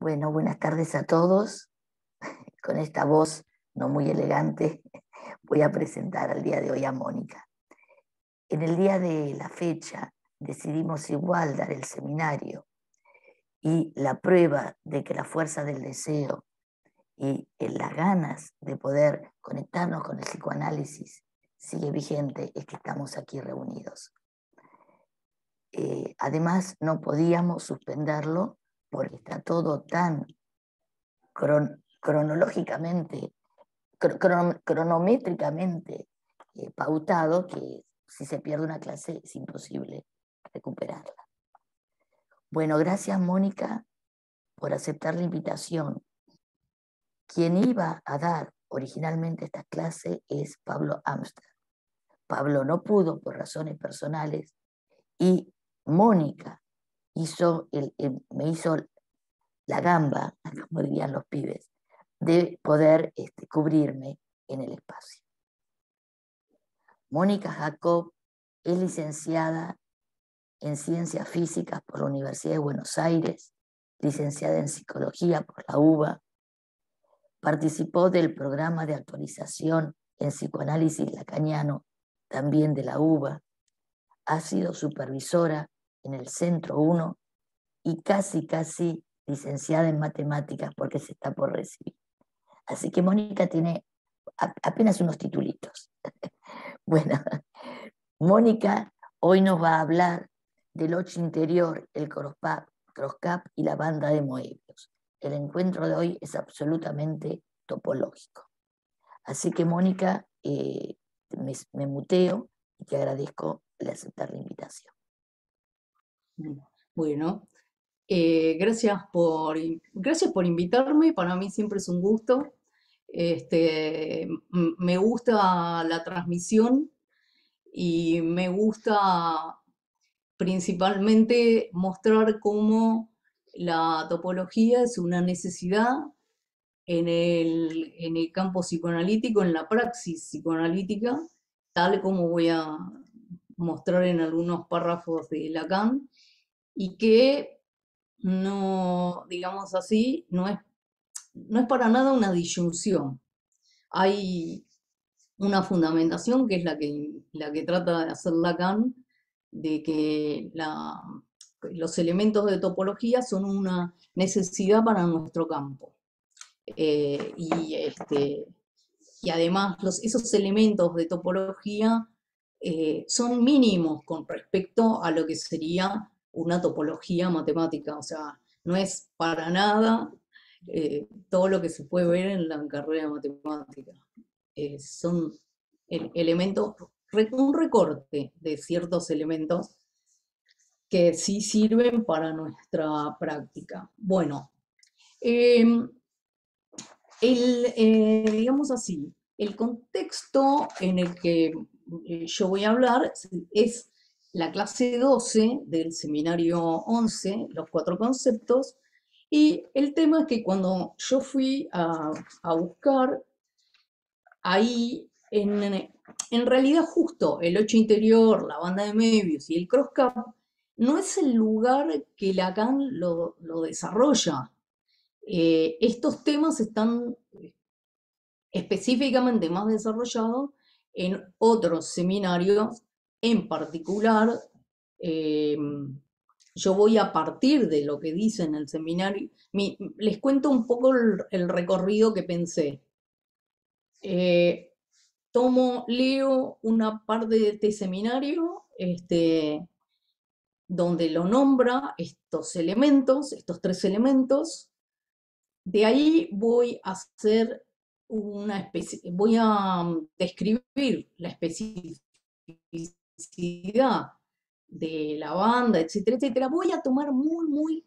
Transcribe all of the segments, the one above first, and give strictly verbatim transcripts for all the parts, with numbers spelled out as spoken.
Bueno, buenas tardes a todos. Con esta voz no muy elegante voy a presentar al día de hoy a Mónica. En el día de la fecha decidimos igual dar el seminario y la prueba de que la fuerza del deseo y las ganas de poder conectarnos con el psicoanálisis sigue vigente es que estamos aquí reunidos. Eh, además, no podíamos suspenderlo porque está todo tan cron cronológicamente, cron cronométricamente eh, pautado que si se pierde una clase es imposible recuperarla. Bueno, gracias Mónica por aceptar la invitación. Quien iba a dar originalmente esta clase es Pablo Amster. Pablo no pudo por razones personales y Mónica hizo el, el, me hizo la gamba, como dirían los pibes, de poder este, cubrirme en el espacio. Mónica Jacob es licenciada en Ciencias Físicas por la Universidad de Buenos Aires, licenciada en Psicología por la UBA, participó del programa de actualización en psicoanálisis lacaniano, también de la UBA, ha sido supervisora en el Centro uno y casi, casi licenciada en matemáticas porque se está por recibir. Así que Mónica tiene apenas unos titulitos. Bueno, Mónica hoy nos va a hablar del ocho interior, el crosscap y la banda de Moebius. El encuentro de hoy es absolutamente topológico. Así que Mónica, eh, me, me muteo y te agradezco el aceptar la invitación. Bueno, eh, gracias, por, gracias por invitarme, para mí siempre es un gusto. Este, me gusta la transmisión y me gusta principalmente mostrar cómo la topología es una necesidad en el, en el campo psicoanalítico, en la praxis psicoanalítica, tal como voy a mostrar en algunos párrafos de Lacan, y que no, digamos así, no es, no es para nada una disyunción. Hay una fundamentación que es la que, la que trata de hacer Lacan, de que la, los elementos de topología son una necesidad para nuestro campo. Eh, y, este, y además los, esos elementos de topología eh, son mínimos con respecto a lo que sería una topología matemática, o sea, no es para nada eh, todo lo que se puede ver en la carrera matemática. Eh, son el, elementos, un recorte de ciertos elementos que sí sirven para nuestra práctica. Bueno, eh, el, eh, digamos así, el contexto en el que eh, yo voy a hablar es la clase doce del seminario once, los cuatro conceptos, y el tema es que cuando yo fui a, a buscar, ahí en, en realidad justo el ocho interior, la banda de Möbius y el crosscap, no es el lugar que Lacan lo, lo desarrolla. Eh, estos temas están específicamente más desarrollados en otros seminarios, en particular, eh, yo voy a partir de lo que dice en el seminario, mi, les cuento un poco el, el recorrido que pensé. Eh, tomo, leo una parte de este seminario, este, donde lo nombra estos elementos, estos tres elementos. De ahí voy a hacer una especie, voy a describir la especificidad de la banda, etcétera, etcétera. Voy a tomar muy, muy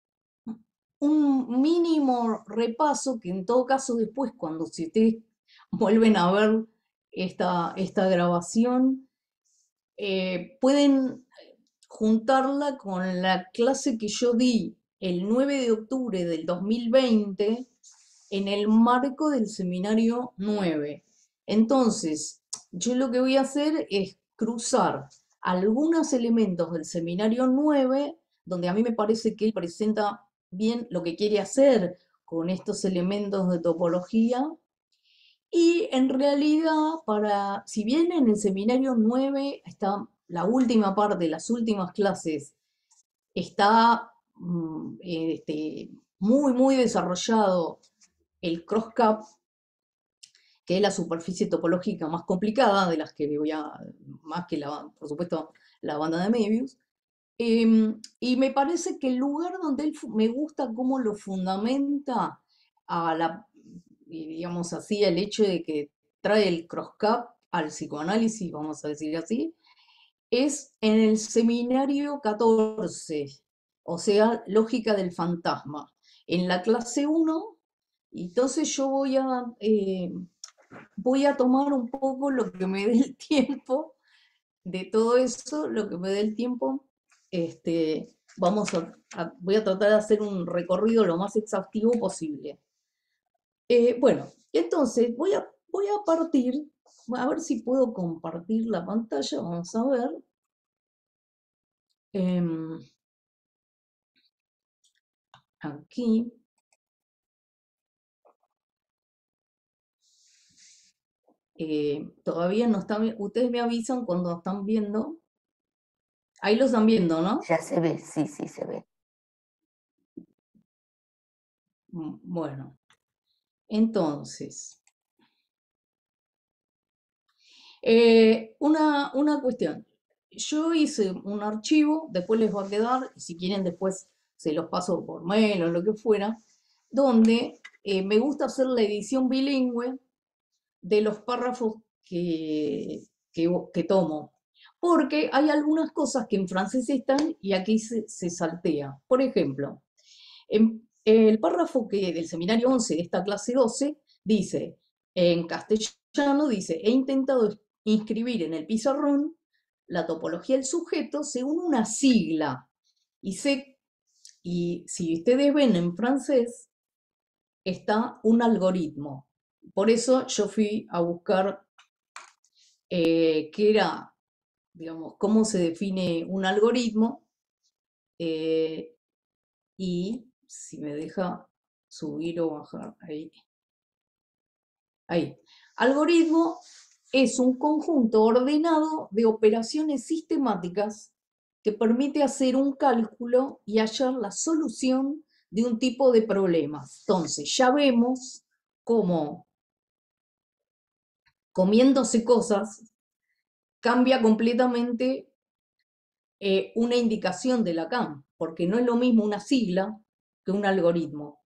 un mínimo repaso que en todo caso después, cuando si ustedes vuelven a ver esta, esta grabación, eh, pueden juntarla con la clase que yo di el nueve de octubre del dos mil veinte en el marco del seminario nueve. Entonces, yo lo que voy a hacer es cruzar algunos elementos del seminario nueve, donde a mí me parece que él presenta bien lo que quiere hacer con estos elementos de topología. Y en realidad, para, si bien en el seminario nueve está la última parte, las últimas clases, está mm, este, muy, muy desarrollado el cross-cap, que es la superficie topológica más complicada de las que voy a, más que la, por supuesto, la banda de Möbius. Eh, y me parece que el lugar donde él me gusta cómo lo fundamenta a la, digamos así, el hecho de que trae el cross-cap al psicoanálisis, vamos a decir así, es en el seminario catorce, o sea, lógica del fantasma. En la clase uno, entonces yo voy a, eh, voy a tomar un poco lo que me dé el tiempo de todo eso, lo que me dé el tiempo. Este, vamos a, a, voy a tratar de hacer un recorrido lo más exhaustivo posible. Eh, bueno, entonces voy a, voy a partir, a ver si puedo compartir la pantalla, vamos a ver. Eh, aquí. Eh, todavía no están, ustedes me avisan cuando están viendo. Ahí lo están viendo, ¿no? Ya se ve, sí, sí, se ve. Bueno, entonces, eh, una, una cuestión. Yo hice un archivo, después les va a quedar, si quieren después se los paso por mail o lo que fuera, donde eh, me gusta hacer la edición bilingüe de los párrafos que, que, que tomo. Porque hay algunas cosas que en francés están y aquí se, se saltea. Por ejemplo, en el párrafo que del seminario once de esta clase doce dice, en castellano dice, he intentado inscribir en el pizarrón la topología del sujeto según una sigla. Y, sé, y si ustedes ven en francés, está un algoritmo. Por eso yo fui a buscar eh, qué era, digamos, cómo se define un algoritmo eh, y si me deja subir o bajar, ahí. Ahí. Algoritmo es un conjunto ordenado de operaciones sistemáticas que permite hacer un cálculo y hallar la solución de un tipo de problemas. Entonces, ya vemos cómo comiéndose cosas cambia completamente eh, una indicación de Lacan, porque no es lo mismo una sigla que un algoritmo.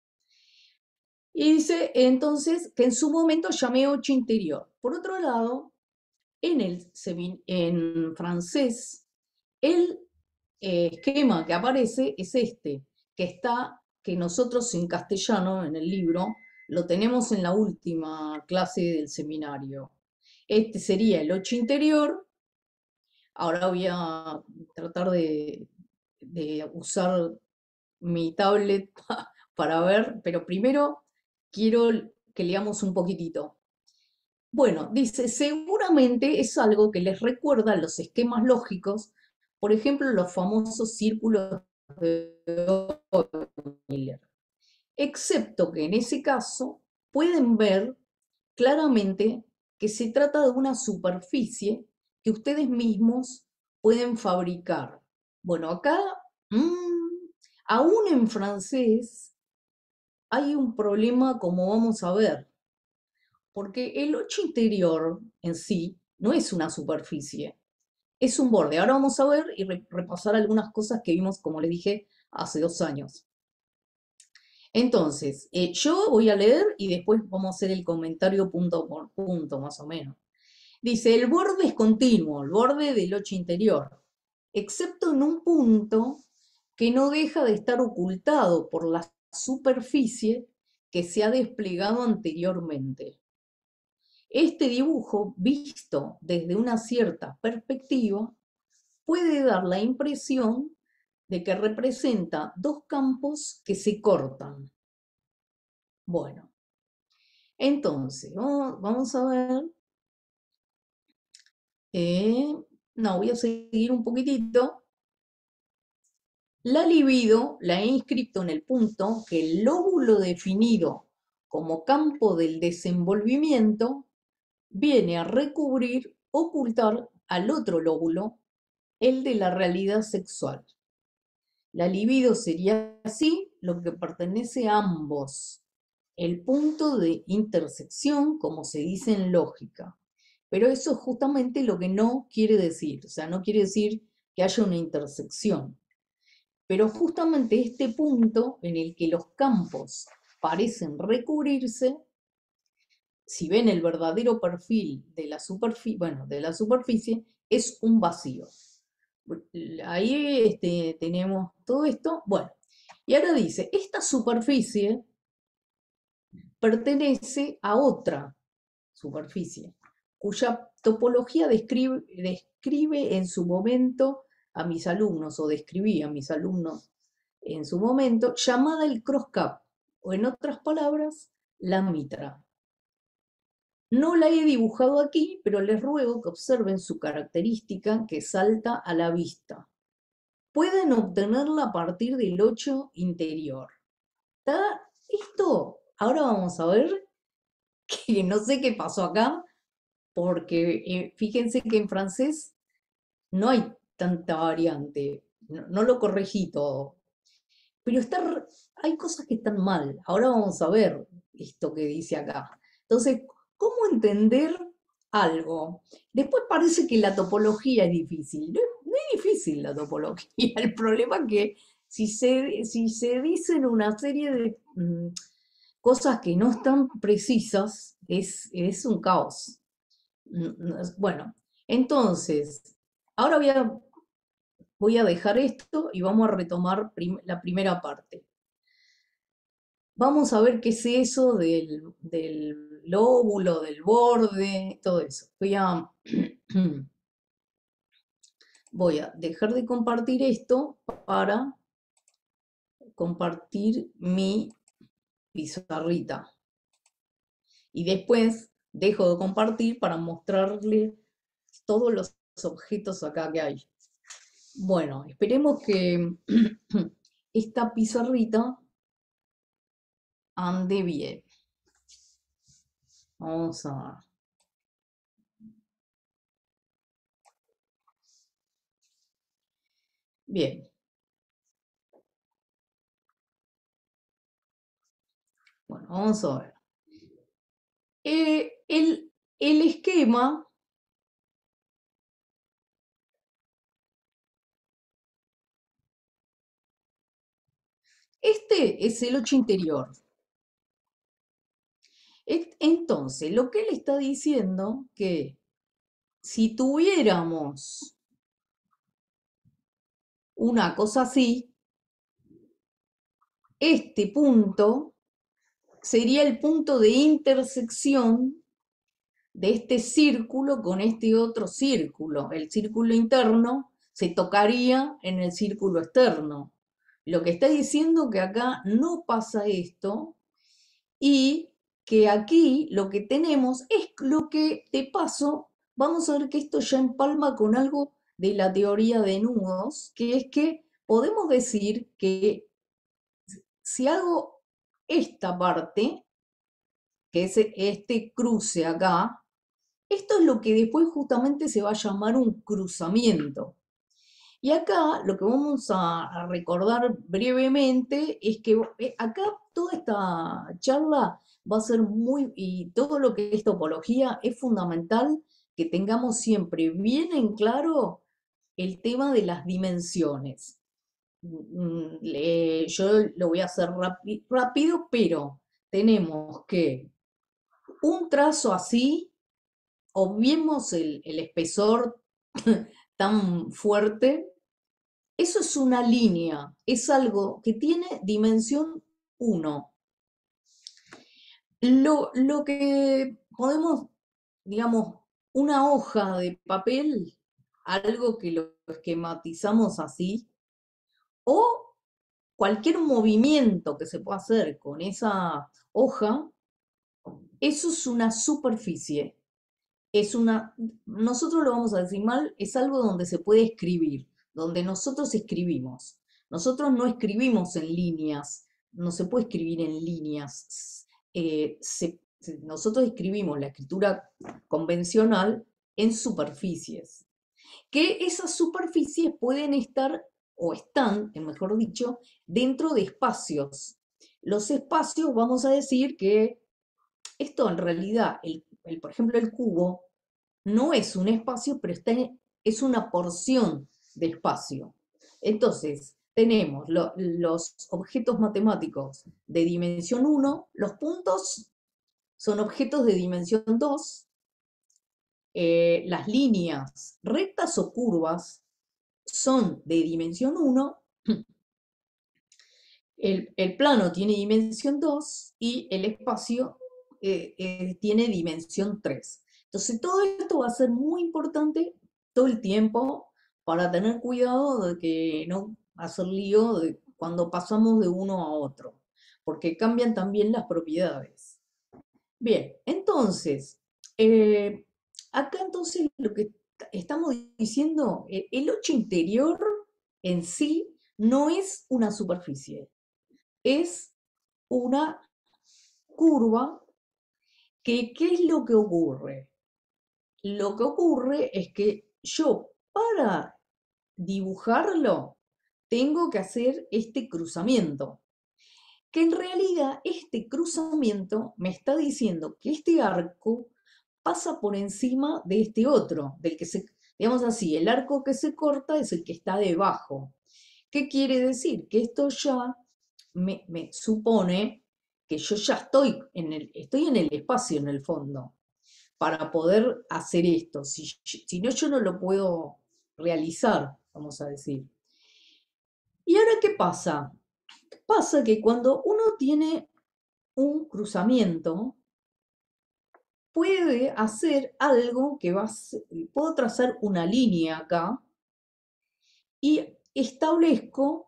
Y dice entonces que en su momento llamé ocho interior. Por otro lado, en, el, en francés, el eh, esquema que aparece es este, que está, que nosotros en castellano, en el libro, lo tenemos en la última clase del seminario. Este sería el ocho interior. Ahora voy a tratar de, de usar mi tablet para ver, pero primero quiero que leamos un poquitito. Bueno, dice, seguramente es algo que les recuerda los esquemas lógicos, por ejemplo, los famosos círculos de Miller, excepto que en ese caso pueden ver claramente que se trata de una superficie que ustedes mismos pueden fabricar. Bueno, acá, mmm, aún en francés, hay un problema como vamos a ver, porque el ocho interior en sí no es una superficie, es un borde. Ahora vamos a ver y re repasar algunas cosas que vimos, como les dije, hace dos años. Entonces, eh, yo voy a leer y después vamos a hacer el comentario punto por punto, más o menos. Dice, el borde es continuo, el borde del ocho interior, excepto en un punto que no deja de estar ocultado por la superficie que se ha desplegado anteriormente. Este dibujo, visto desde una cierta perspectiva, puede dar la impresión de que representa dos campos que se cortan. Bueno, entonces, vamos a ver. Eh, no, voy a seguir un poquitito. La libido la he inscrito en el punto que el lóbulo definido como campo del desenvolvimiento viene a recubrir, ocultar al otro lóbulo, el de la realidad sexual. La libido sería así lo que pertenece a ambos, el punto de intersección, como se dice en lógica. Pero eso es justamente lo que no quiere decir, o sea, no quiere decir que haya una intersección. Pero justamente este punto en el que los campos parecen recubrirse, si ven el verdadero perfil de la superficie, bueno, de la superficie, es un vacío. Ahí este, tenemos todo esto. Bueno, y ahora dice, esta superficie pertenece a otra superficie, cuya topología describe, describe en su momento a mis alumnos, o describí a mis alumnos en su momento, llamada el cross-cap, o en otras palabras, la mitra. No la he dibujado aquí, pero les ruego que observen su característica que salta a la vista. Pueden obtenerla a partir del ocho interior. ¿Está? Esto, ahora vamos a ver, que no sé qué pasó acá, porque eh, fíjense que en francés no hay tanta variante, no, no lo corregí todo, pero está, hay cosas que están mal. Ahora vamos a ver esto que dice acá. Entonces, ¿cómo entender algo? Después parece que la topología es difícil. No, no es difícil la topología. El problema es que si se, si se dicen una serie de mm, cosas que no están precisas, es, es un caos. Bueno, entonces, ahora voy a, voy a dejar esto y vamos a retomar prim la primera parte. Vamos a ver qué es eso del, del lóbulo, del borde, todo eso. Voy a, voy a dejar de compartir esto para compartir mi pizarrita. Y después dejo de compartir para mostrarle todos los objetos acá que hay. Bueno, esperemos que esta pizarrita ande bien. Vamos a... Bien. Bueno, vamos a ver. Eh, el, el esquema este es el ocho interior. Entonces, lo que él está diciendo que si tuviéramos una cosa así, este punto sería el punto de intersección de este círculo con este otro círculo. El círculo interno se tocaría en el círculo externo. Lo que está diciendo que acá no pasa esto y que aquí lo que tenemos es lo que, de paso, vamos a ver que esto ya empalma con algo de la teoría de nudos, que es que podemos decir que si hago esta parte, que es este cruce acá, esto es lo que después justamente se va a llamar un cruzamiento. Y acá lo que vamos a, recordar brevemente es que eh, acá toda esta charla va a ser muy, y todo lo que es topología, es fundamental que tengamos siempre bien en claro el tema de las dimensiones. Mm, le- yo lo voy a hacer rapi- rápido, pero tenemos que un trazo así, obviemos el, el espesor tan fuerte. Eso es una línea, es algo que tiene dimensión uno. Lo, lo que podemos, digamos, una hoja de papel, algo que lo esquematizamos así, o cualquier movimiento que se pueda hacer con esa hoja, eso es una superficie. Es una, nosotros lo vamos a decir mal, es algo donde se puede escribir, donde nosotros escribimos. Nosotros no escribimos en líneas, no se puede escribir en líneas. Eh, se- se- nosotros escribimos la escritura convencional en superficies, que esas superficies pueden estar, o están, eh, mejor dicho, dentro de espacios. Los espacios, vamos a decir que esto en realidad, el, el- por ejemplo, el cubo, no es un espacio, pero está en- es una porción de espacio. Entonces, tenemos lo- los objetos matemáticos de dimensión uno, los puntos son objetos de dimensión dos, eh, las líneas rectas o curvas son de dimensión uno, el, el plano tiene dimensión dos y el espacio eh, eh, tiene dimensión tres. Entonces, todo esto va a ser muy importante todo el tiempo para tener cuidado de que no hacer lío de cuando pasamos de uno a otro, porque cambian también las propiedades. Bien, entonces, eh, acá entonces lo que estamos diciendo, eh, el ocho interior en sí no es una superficie, es una curva que, ¿qué es lo que ocurre? Lo que ocurre es que yo para dibujarlo tengo que hacer este cruzamiento, que en realidad este cruzamiento me está diciendo que este arco pasa por encima de este otro, del que se, digamos así, el arco que se corta es el que está debajo. ¿Qué quiere decir? Que esto ya me, me supone que yo ya estoy en, el, estoy en el espacio en el fondo para poder hacer esto. Si, si no, yo no lo puedo realizar, vamos a decir. ¿Y ahora qué pasa? Pasa que cuando uno tiene un cruzamiento, puede hacer algo que va a ser, puedo trazar una línea acá y establezco,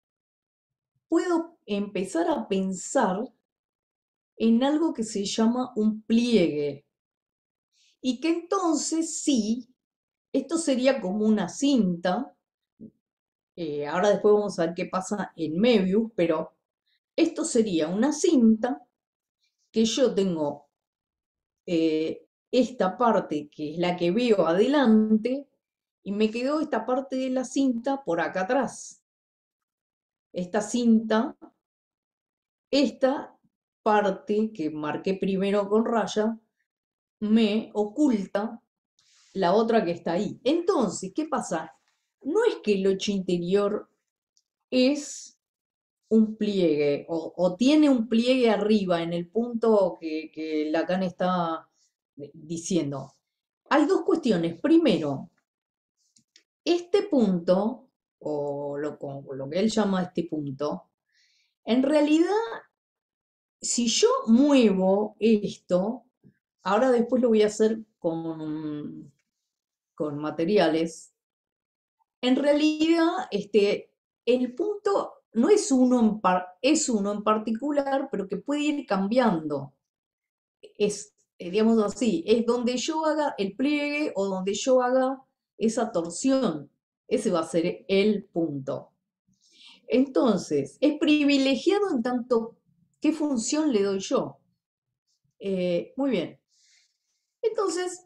puedo empezar a pensar en algo que se llama un pliegue. Y que entonces sí, esto sería como una cinta. Eh, ahora después vamos a ver qué pasa en Möbius, pero esto sería una cinta que yo tengo eh, esta parte que es la que veo adelante y me quedó esta parte de la cinta por acá atrás. Esta cinta, esta parte que marqué primero con raya, me oculta la otra que está ahí. Entonces, ¿qué pasa? No es que el ocho interior es un pliegue o, o tiene un pliegue arriba en el punto que, que Lacan está diciendo. Hay dos cuestiones. Primero, este punto, o lo, lo que él llama este punto, en realidad, si yo muevo esto, ahora después lo voy a hacer con, con materiales, en realidad este, el punto no es uno, en par, es uno en particular, pero que puede ir cambiando. Es, eh, digamos así, es donde yo haga el pliegue o donde yo haga esa torsión. Ese va a ser el punto. Entonces, es privilegiado en tanto qué función le doy yo. Eh, muy bien. Entonces,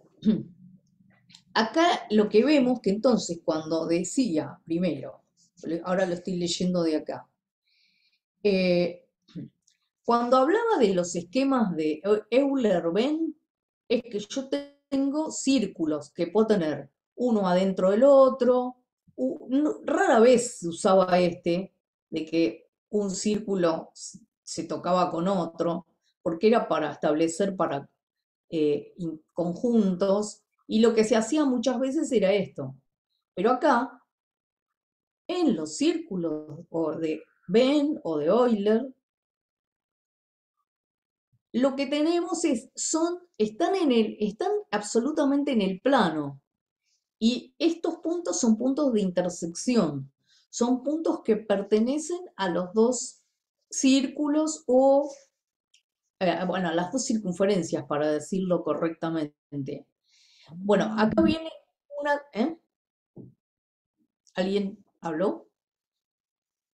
acá lo que vemos que entonces cuando decía, primero, ahora lo estoy leyendo de acá, eh, cuando hablaba de los esquemas de Euler-Venn, es que yo tengo círculos que puedo tener uno adentro del otro. Rara vez se usaba este, de que un círculo se tocaba con otro, porque era para establecer para eh, conjuntos, y lo que se hacía muchas veces era esto. Pero acá, en los círculos o de Venn o de Euler, lo que tenemos es, son, están, en el, están absolutamente en el plano. Y estos puntos son puntos de intersección. Son puntos que pertenecen a los dos círculos o, eh, bueno, a las dos circunferencias, para decirlo correctamente. Bueno, acá viene una... ¿eh? ¿Alguien habló?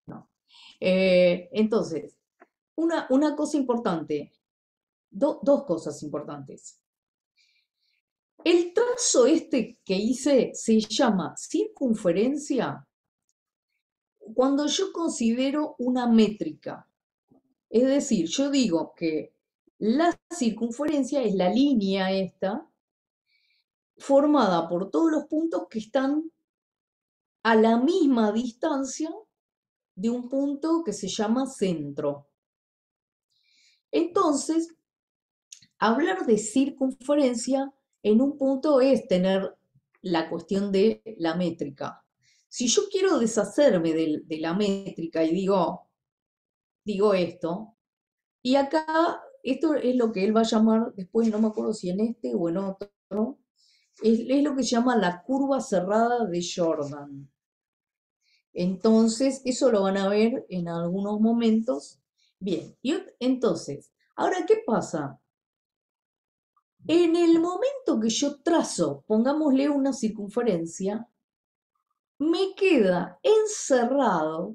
Eh, entonces, una, una cosa importante, do- dos cosas importantes. El trazo este que hice se llama circunferencia cuando yo considero una métrica. Es decir, yo digo que la circunferencia es la línea esta formada por todos los puntos que están a la misma distancia de un punto que se llama centro. Entonces, hablar de circunferencia en un punto es tener la cuestión de la métrica. Si yo quiero deshacerme de, de la métrica y digo, digo esto, y acá, esto es lo que él va a llamar, después no me acuerdo si en este o en otro, es, es lo que se llama la curva cerrada de Jordan. Entonces, eso lo van a ver en algunos momentos. Bien, y entonces, ahora, ¿qué pasa? En el momento que yo trazo, pongámosle una circunferencia, me queda encerrado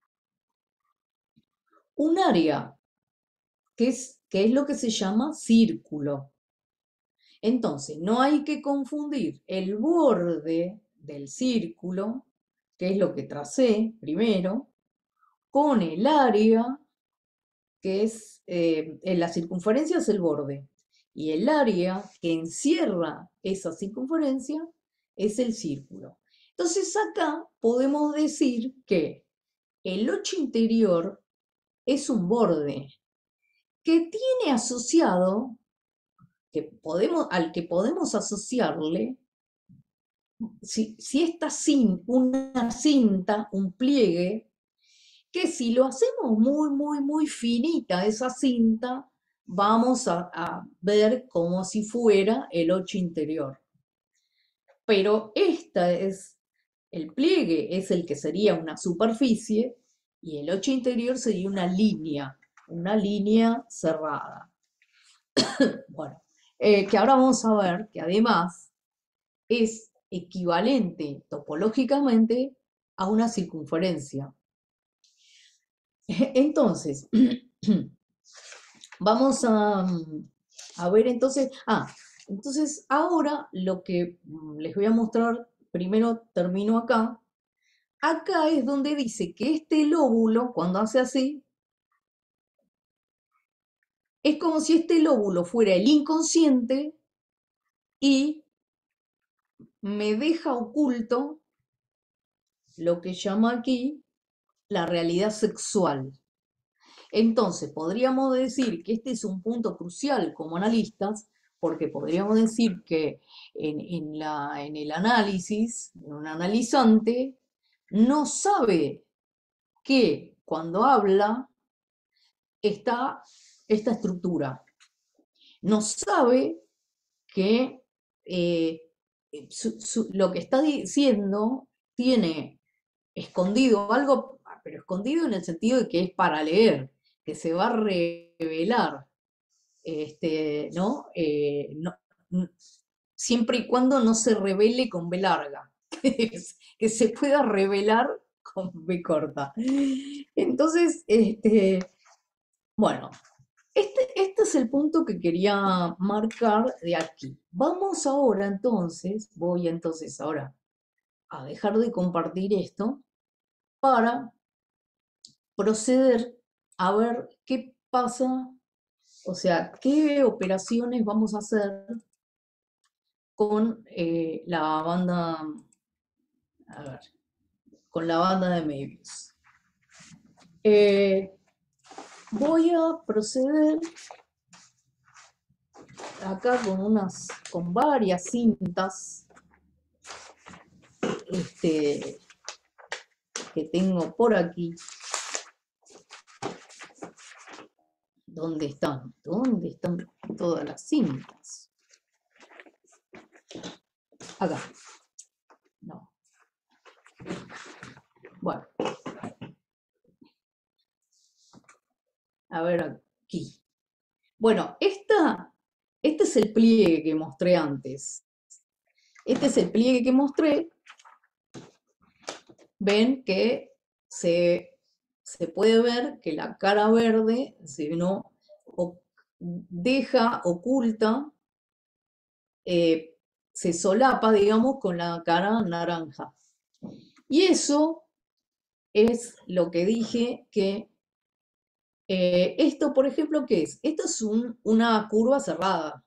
un área, que es, que es lo que se llama círculo. Entonces, no hay que confundir el borde del círculo, que es lo que tracé primero, con el área, que es, eh, la circunferencia es el borde, y el área que encierra esa circunferencia es el círculo. Entonces acá podemos decir que el ocho interior es un borde que tiene asociado, que podemos, al que podemos asociarle, si, si esta cin, una cinta, un pliegue, que si lo hacemos muy, muy, muy finita esa cinta, vamos a, a ver como si fuera el ocho interior. Pero esta es, el pliegue es el que sería una superficie y el ocho interior sería una línea, una línea cerrada. Bueno, eh, que ahora vamos a ver que además es equivalente topológicamente a una circunferencia. Entonces, vamos a, a ver entonces, ah, entonces ahora lo que les voy a mostrar, primero termino acá, acá es donde dice que este lóbulo, cuando hace así, es como si este lóbulo fuera el inconsciente y me deja oculto lo que llama aquí la realidad sexual. Entonces, podríamos decir que este es un punto crucial como analistas, porque podríamos decir que en, en, la, en el análisis, un analizante no sabe que cuando habla está esta estructura. No sabe que eh, su, su, lo que está diciendo tiene escondido algo, pero escondido en el sentido de que es para leer, que se va a revelar, este, ¿no? Eh, no siempre y cuando no se revele con B larga, que se pueda revelar con B corta. Entonces, este, bueno, este, este es el punto que quería marcar de aquí. Vamos ahora entonces, voy entonces ahora a dejar de compartir esto para proceder a ver qué pasa, o sea, qué operaciones vamos a hacer con eh, la banda, a ver, con la banda de Möbius. Eh, voy a proceder acá con unas, con varias cintas este, que tengo por aquí. ¿Dónde están? ¿Dónde están todas las cintas? Acá. No. Bueno. A ver aquí. Bueno, esta, este es el pliegue que mostré antes. Este es el pliegue que mostré. Ven que se se puede ver que la cara verde se, no, o, deja, oculta, eh, se solapa, digamos, con la cara naranja. Y eso es lo que dije que eh, esto, por ejemplo, ¿qué es? Esto es un, una curva cerrada.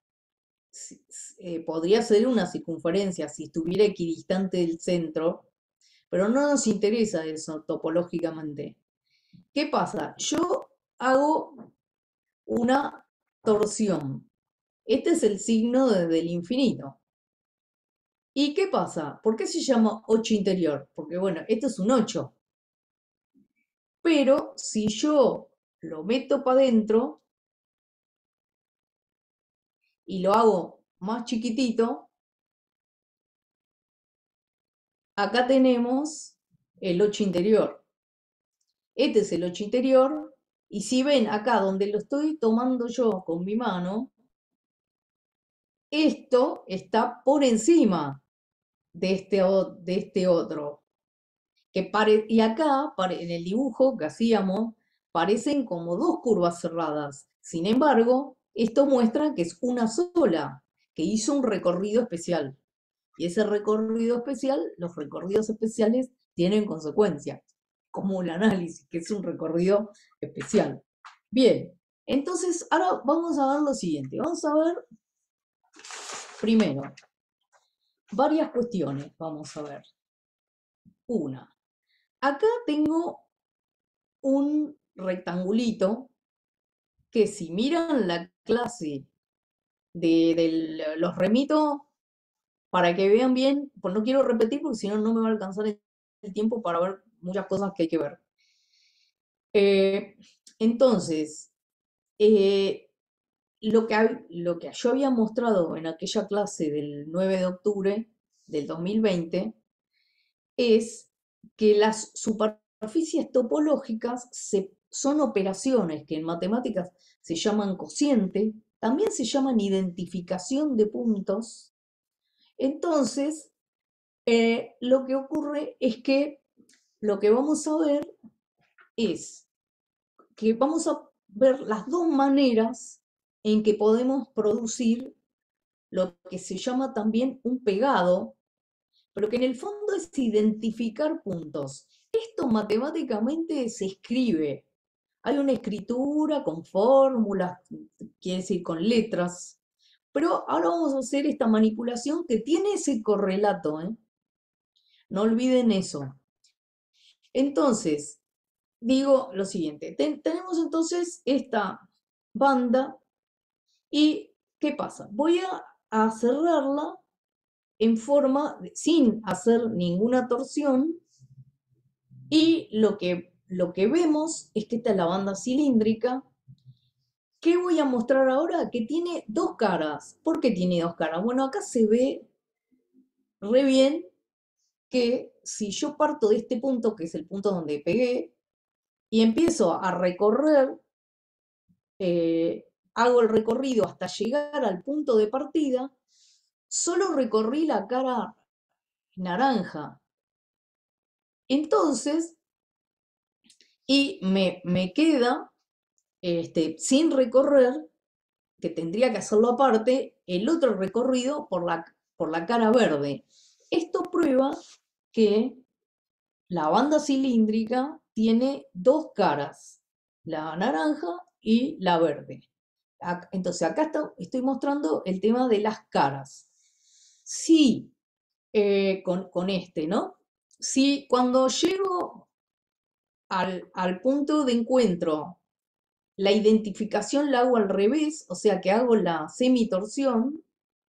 Eh, podría ser una circunferencia si estuviera equidistante del centro, pero no nos interesa eso topológicamente. ¿Qué pasa? Yo hago una torsión. Este es el signo desde el infinito. ¿Y qué pasa? ¿Por qué se llama ocho interior? Porque bueno, esto es un ocho. Pero si yo lo meto para adentro y lo hago más chiquitito, acá tenemos el ocho interior. Este es el ocho interior. Y si ven acá donde lo estoy tomando yo con mi mano, esto está por encima de este, de este otro. Que pare, y acá, en el dibujo que hacíamos, parecen como dos curvas cerradas. Sin embargo, esto muestra que es una sola, que hizo un recorrido especial. Y ese recorrido especial, los recorridos especiales tienen consecuencias, como el análisis, que es un recorrido especial. Bien, entonces ahora vamos a ver lo siguiente. Vamos a ver, primero, varias cuestiones. Vamos a ver. Una, acá tengo un rectangulito que si miran la clase de, de los remito para que vean bien, pues no quiero repetir porque si no, no me va a alcanzar el tiempo para ver muchas cosas que hay que ver. Eh, entonces, eh, lo, que, lo que yo había mostrado en aquella clase del nueve de octubre del dos mil veinte es que las superficies topológicas se, son operaciones que en matemáticas se llaman cociente, también se llaman identificación de puntos. Entonces, eh, lo que ocurre es que lo que vamos a ver es que vamos a ver las dos maneras en que podemos producir lo que se llama también un pegado, pero que en el fondo es identificar puntos. Esto matemáticamente se escribe. Hay una escritura con fórmulas, quiere decir con letras, pero ahora vamos a hacer esta manipulación que tiene ese correlato, ¿eh? No olviden eso. Entonces, digo lo siguiente, ten, tenemos entonces esta banda y ¿qué pasa? Voy a, a cerrarla en forma, de, sin hacer ninguna torsión, y lo que, lo que vemos es que esta es la banda cilíndrica. ¿Qué voy a mostrar ahora? Que tiene dos caras. ¿Por qué tiene dos caras? Bueno, acá se ve re bien que si yo parto de este punto, que es el punto donde pegué, y empiezo a recorrer, eh, hago el recorrido hasta llegar al punto de partida, solo recorrí la cara naranja. Entonces, y me, me queda, este, sin recorrer, que tendría que hacerlo aparte, el otro recorrido por la, por la cara verde. Esto prueba que la banda cilíndrica tiene dos caras, la naranja y la verde. Entonces acá está, estoy mostrando el tema de las caras. Si, eh, con, con este, ¿no? Si cuando llego al, al punto de encuentro, la identificación la hago al revés, o sea que hago la semitorsión,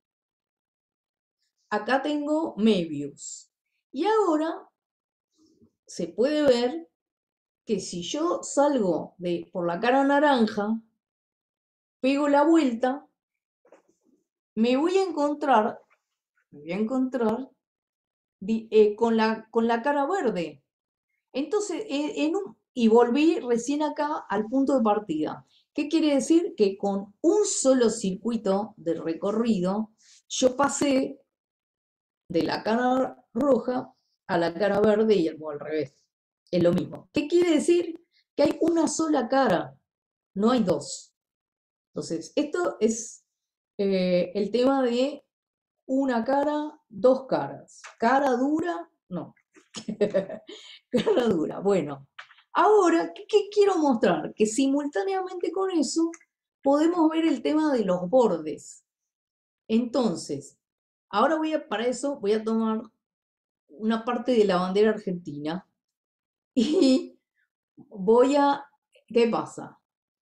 acá tengo Möbius. Y ahora se puede ver que si yo salgo de, por la cara naranja, pego la vuelta, me voy a encontrar, me voy a encontrar eh, con, la, con la cara verde. Entonces, eh, en un, y volví recién acá al punto de partida. ¿Qué quiere decir? Que con un solo circuito de recorrido, yo pasé de la cara roja a la cara verde y al revés. es lo mismo. ¿Qué quiere decir? Que hay una sola cara, no hay dos. Entonces, esto es eh, el tema de una cara, dos caras. Cara dura, no. Cara dura. Bueno, ahora, ¿qué, qué quiero mostrar? Que simultáneamente con eso podemos ver el tema de los bordes. Entonces, ahora voy a, para eso voy a tomar una parte de la bandera argentina y voy a, ¿qué pasa?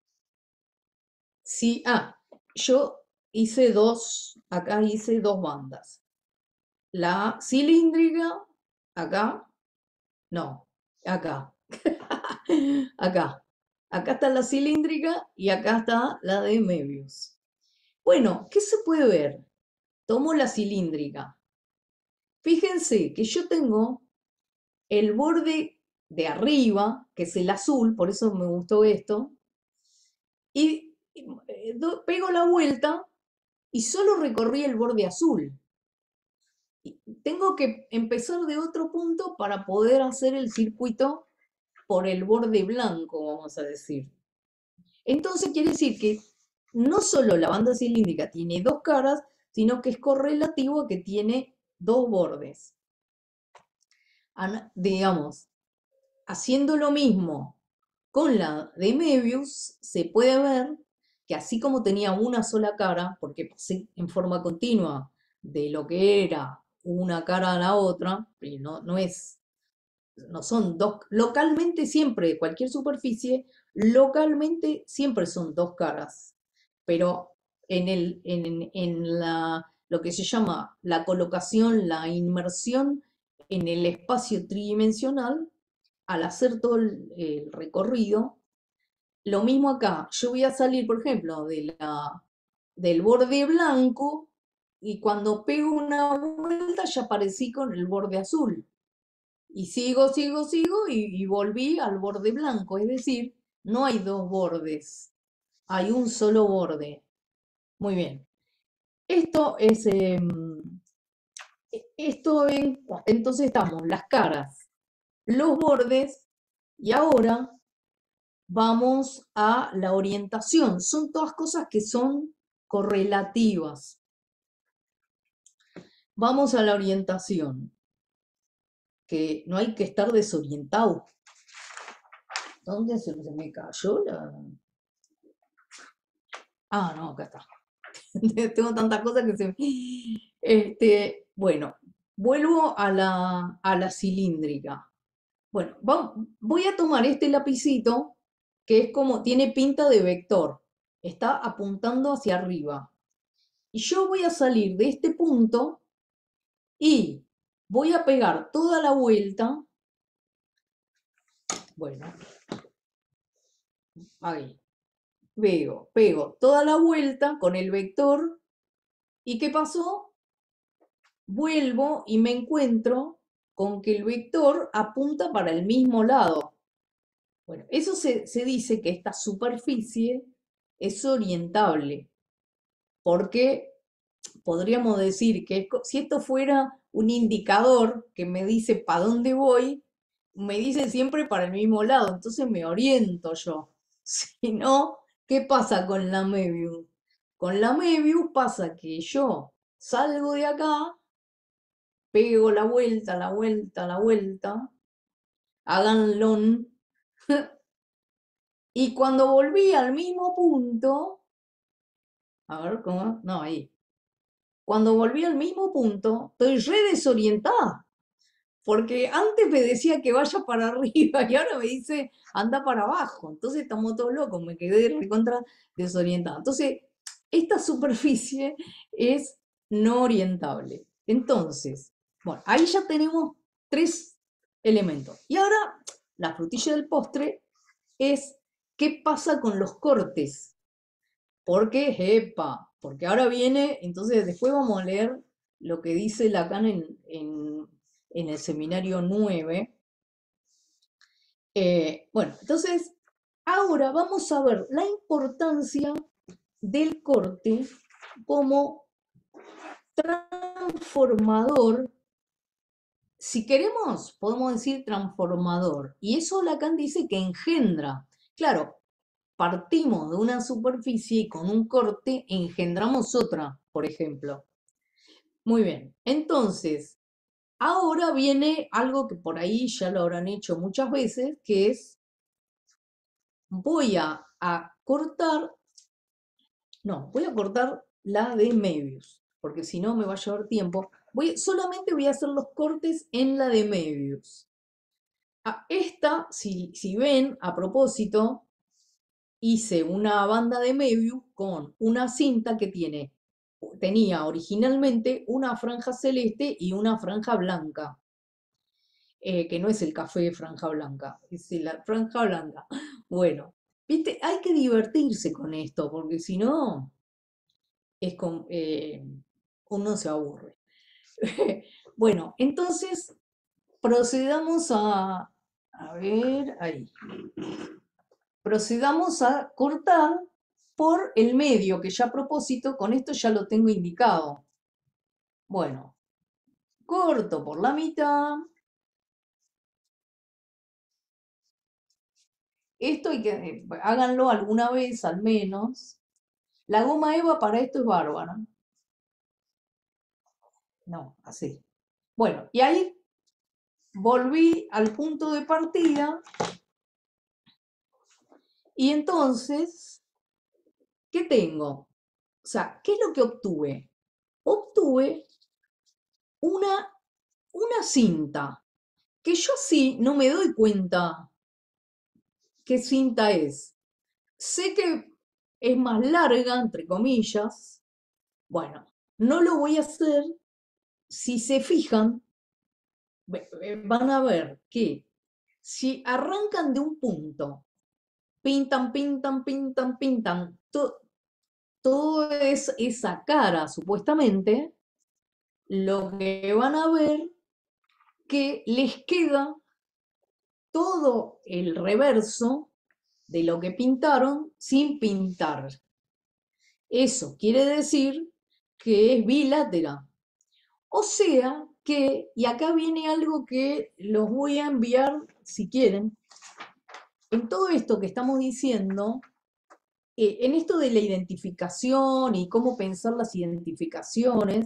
Si, ah, yo hice dos, acá hice dos bandas. La cilíndrica, acá, no, acá, acá. Acá está la cilíndrica y acá está la de Möbius. Bueno, ¿qué se puede ver? Tomo la cilíndrica. Fíjense que yo tengo el borde de arriba, que es el azul, por eso me gustó esto, y eh, do- pego la vuelta y solo recorrí el borde azul. Y tengo que empezar de otro punto para poder hacer el circuito por el borde blanco, vamos a decir. Entonces quiere decir que no solo la banda cilíndrica tiene dos caras, sino que es correlativo a que tiene dos bordes. Ana- digamos, haciendo lo mismo con la de Möbius, se puede ver que así como tenía una sola cara, porque pasé en forma continua de lo que era una cara a la otra, y no, no es, no son dos, localmente siempre, cualquier superficie, localmente siempre son dos caras, pero en, el, en, en la, lo que se llama la colocación, la inmersión en el espacio tridimensional, al hacer todo el, el recorrido, lo mismo acá, yo voy a salir, por ejemplo, de la, del borde blanco y cuando pego una vuelta ya aparecí con el borde azul. Y sigo, sigo, sigo y, y volví al borde blanco. Es decir, no hay dos bordes, hay un solo borde. Muy bien. Esto es, em, esto en, entonces estamos, las caras, los bordes y ahora vamos a la orientación. Son todas cosas que son correlativas. Vamos a la orientación, que no hay que estar desorientado. ¿Dónde se me cayó la...? Ah, no, acá está. Tengo tantas cosas que se... Este, bueno, vuelvo a la, a la cilíndrica. Bueno, va- voy a tomar este lapicito que es como, tiene pinta de vector. Está apuntando hacia arriba. Y yo voy a salir de este punto y voy a pegar toda la vuelta. Bueno, ahí. Pego, pego toda la vuelta con el vector. ¿Y qué pasó? Vuelvo y me encuentro con que el vector apunta para el mismo lado. Bueno, eso se, se dice que esta superficie es orientable, porque podríamos decir que es co- si esto fuera un indicador que me dice para dónde voy, me dice siempre para el mismo lado, entonces me oriento yo. Si no, ¿qué pasa con la Möbius? Con la Möbius pasa que yo salgo de acá, pego la vuelta, la vuelta, la vuelta, háganlo, y cuando volví al mismo punto, a ver cómo, no, ahí. Cuando volví al mismo punto, estoy re desorientada. Porque antes me decía que vaya para arriba y ahora me dice anda para abajo. Entonces estamos todos locos, me quedé recontra desorientada. Entonces, esta superficie es no orientable. Entonces, bueno, ahí ya tenemos tres elementos. Y ahora, la frutilla del postre es qué pasa con los cortes. Porque, epa, porque ahora viene, entonces después vamos a leer lo que dice Lacan en, en, en el seminario nueve. Eh, bueno, entonces, ahora vamos a ver la importancia del corte como transformador si queremos, podemos decir transformador. Y eso Lacan dice que engendra. Claro, partimos de una superficie y con un corte engendramos otra, por ejemplo. Muy bien, entonces, ahora viene algo que por ahí ya lo habrán hecho muchas veces, que es, voy a, a cortar, no, voy a cortar la de Möbius, porque si no me va a llevar tiempo. Voy, solamente voy a hacer los cortes en la de Möbius. Ah, esta, si, si ven, a propósito, hice una banda de Möbius con una cinta que tiene, tenía originalmente una franja celeste y una franja blanca, eh, que no es el café de franja blanca, es la franja blanca. Bueno, viste, hay que divertirse con esto, porque si no, es con, eh, uno se aburre. Bueno, entonces procedamos a, a ver, ahí. Procedamos a cortar por el medio, que ya a propósito, con esto ya lo tengo indicado. Bueno, corto por la mitad. Esto hay que, eh, háganlo alguna vez al menos. La goma eva para esto es bárbara. No, así. Bueno, y ahí volví al punto de partida. Y entonces, ¿qué tengo? O sea, ¿qué es lo que obtuve? Obtuve una, una cinta, que yo así no me doy cuenta qué cinta es. Sé que es más larga, entre comillas. Bueno, no lo voy a hacer. Si se fijan, van a ver que si arrancan de un punto, pintan, pintan, pintan, pintan, to, toda es, esa cara, supuestamente, lo que van a ver que les queda todo el reverso de lo que pintaron sin pintar. Eso quiere decir que es bilátera. O sea que, y acá viene algo que los voy a enviar si quieren, en todo esto que estamos diciendo, eh, en esto de la identificación y cómo pensar las identificaciones,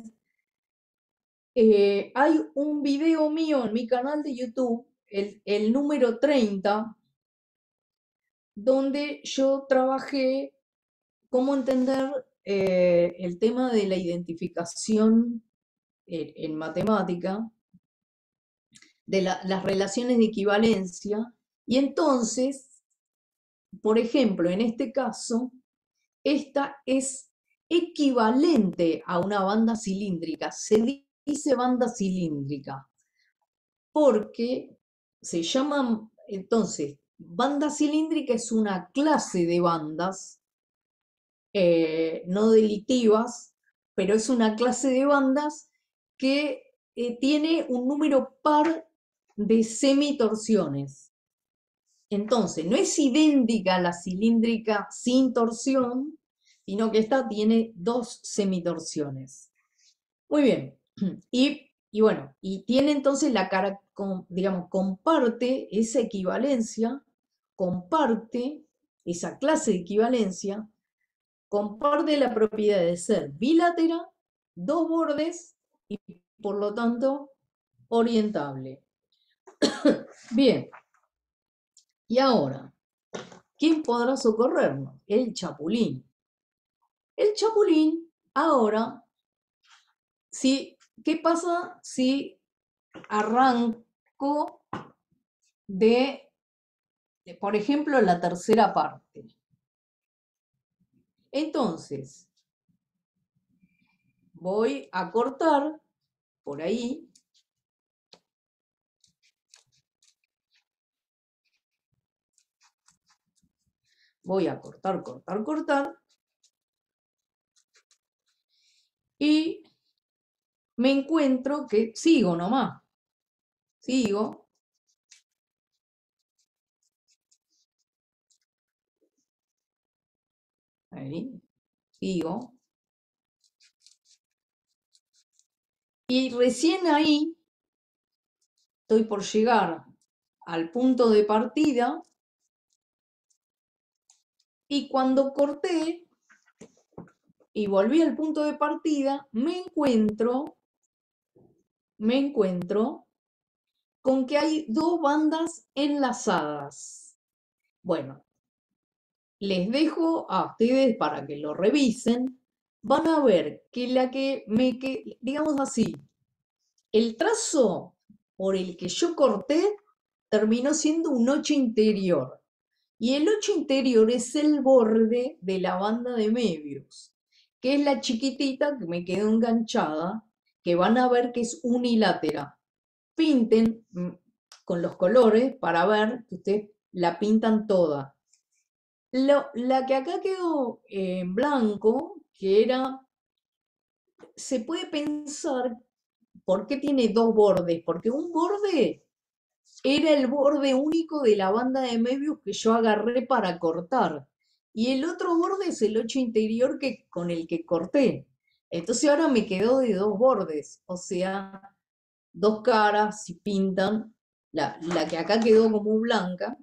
eh, hay un video mío en mi canal de YouTube, el, el número treinta, donde yo trabajé cómo entender eh, el tema de la identificación en, en matemática, de la, las relaciones de equivalencia, y entonces, por ejemplo, en este caso, esta es equivalente a una banda cilíndrica, se dice banda cilíndrica, porque se llaman, entonces, banda cilíndrica es una clase de bandas eh, no delictivas, pero es una clase de bandas que eh, tiene un número par de semitorsiones. Entonces, no es idéntica a la cilíndrica sin torsión, sino que esta tiene dos semitorsiones. Muy bien. Y, y bueno, y tiene entonces la cara, digamos, comparte esa equivalencia, comparte esa clase de equivalencia, comparte la propiedad de ser bilátera, dos bordes y por lo tanto orientable. Bien, y ahora, ¿quién podrá socorrernos? El chapulín. El chapulín, ahora, si, ¿qué pasa si arranco de, de, por ejemplo, la tercera parte? Entonces, voy a cortar por ahí. Voy a cortar, cortar, cortar. Y me encuentro que sigo nomás. Sigo. Ahí. Sigo. Y recién ahí estoy por llegar al punto de partida y cuando corté y volví al punto de partida, me encuentro, me encuentro con que hay dos bandas enlazadas. Bueno, les dejo a ustedes para que lo revisen. Van a ver que la que me, que, digamos así, el trazo por el que yo corté terminó siendo un ocho interior. Y el ocho interior es el borde de la banda de Möbius, que es la chiquitita que me quedó enganchada, que van a ver que es unilateral. Pinten con los colores para ver que ustedes la pintan toda. Lo, la que acá quedó en blanco, que era, se puede pensar, ¿por qué tiene dos bordes? Porque un borde era el borde único de la banda de Möbius que yo agarré para cortar. Y el otro borde es el ocho interior que, con el que corté. Entonces ahora me quedó de dos bordes, o sea, dos caras, si pintan. La, la que acá quedó como blanca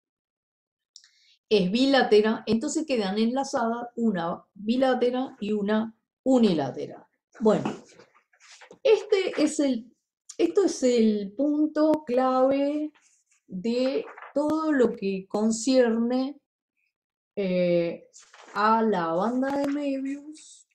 es bilátera, entonces quedan enlazadas una bilátera y una unilateral. Bueno, este es el, esto es el punto clave de todo lo que concierne eh, a la banda de Möbius.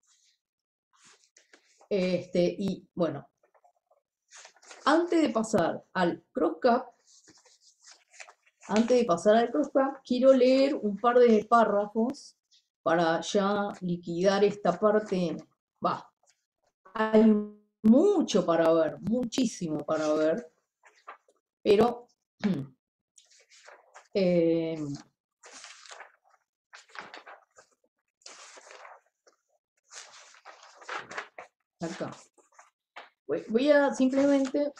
Este, y bueno, antes de pasar al crosscut, antes de pasar al crosscut, quiero leer un par de párrafos para ya liquidar esta parte. Va, hay mucho para ver, muchísimo para ver, pero eh, acá. Voy, voy a simplemente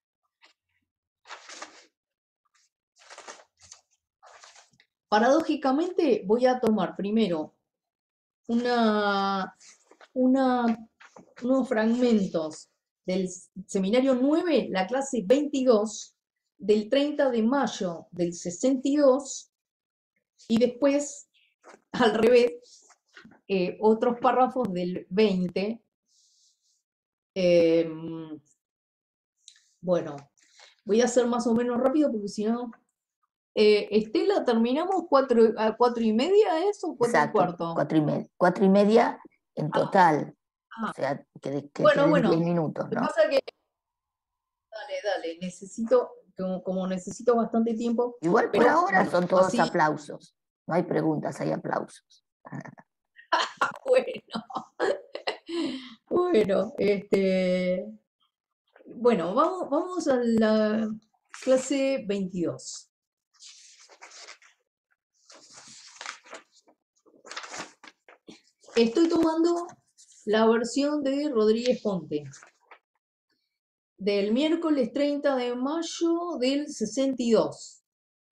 paradójicamente voy a tomar primero una, una, unos fragmentos del seminario nueve, la clase veintidós, del treinta de mayo del sesenta y dos, y después, al revés, eh, otros párrafos del veinte. Eh, bueno, voy a hacer más o menos rápido porque si no... Eh, Estela, ¿terminamos cuatro, a cuatro y media eso o cuatro y Exacto, cuarto? cuatro y media. Cuatro y media en Ah, total. O ah, sea, que, que bueno, queden diez bueno. minutos, Lo que ¿no? pasa que, dale, dale, necesito, como, como necesito bastante tiempo, Igual por pero ahora bueno, son todos así, aplausos. No hay preguntas, hay aplausos. bueno, bueno, este, bueno, vamos, vamos a la clase veintidós. Estoy tomando la versión de Rodríguez Ponte, del miércoles treinta de mayo del sesenta y dos.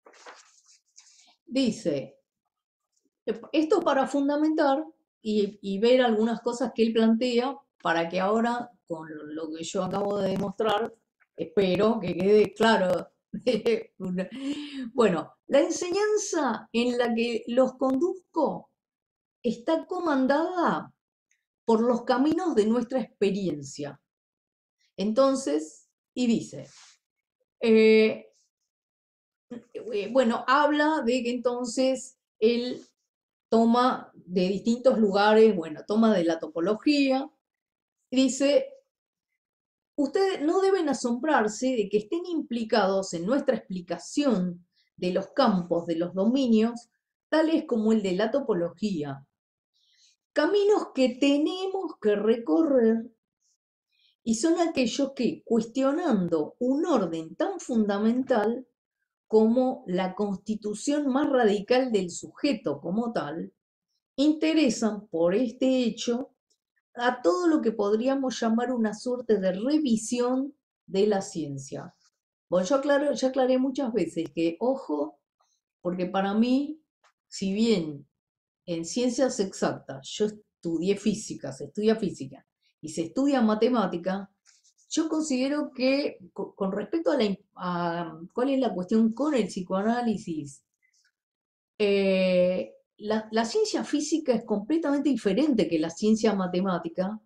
Dice, esto para fundamentar y, y ver algunas cosas que él plantea para que ahora, con lo que yo acabo de demostrar, espero que quede claro. Bueno, la enseñanza en la que los conduzco está comandada por los caminos de nuestra experiencia. Entonces, y dice, eh, bueno, habla de que entonces él toma de distintos lugares, bueno, toma de la topología, y dice, ustedes no deben asombrarse de que estén implicados en nuestra explicación de los campos, de los dominios, tales como el de la topología. Caminos que tenemos que recorrer y son aquellos que, cuestionando un orden tan fundamental como la constitución más radical del sujeto como tal, interesan por este hecho a todo lo que podríamos llamar una suerte de revisión de la ciencia. Bueno, yo aclaro, ya aclaré muchas veces que, ojo, porque para mí, si bien en ciencias exactas yo estudié física, se estudia física y se estudia matemática, yo considero que co- con respecto a, la, im- a cuál es la cuestión con el psicoanálisis, eh, la, la ciencia física es completamente diferente que la ciencia matemática,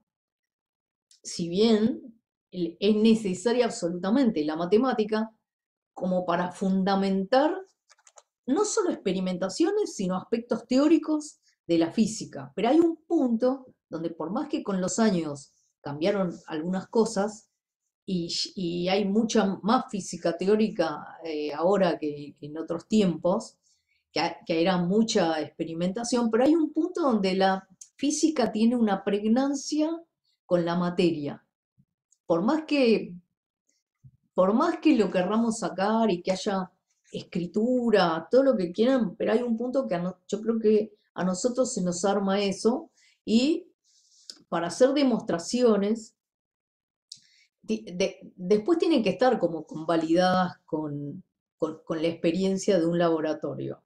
si bien el- es necesaria absolutamente la matemática como para fundamentar no solo experimentaciones, sino aspectos teóricos de la física. Pero hay un punto donde por más que con los años cambiaron algunas cosas y, y hay mucha más física teórica eh, ahora que, que en otros tiempos, que, que era mucha experimentación, pero hay un punto donde la física tiene una pregnancia con la materia. Por más que por más que lo querramos sacar y que haya escritura, todo lo que quieran, pero hay un punto que a no- yo creo que a nosotros se nos arma eso y para hacer demostraciones, di- de- después tienen que estar como convalidadas con, con, con la experiencia de un laboratorio.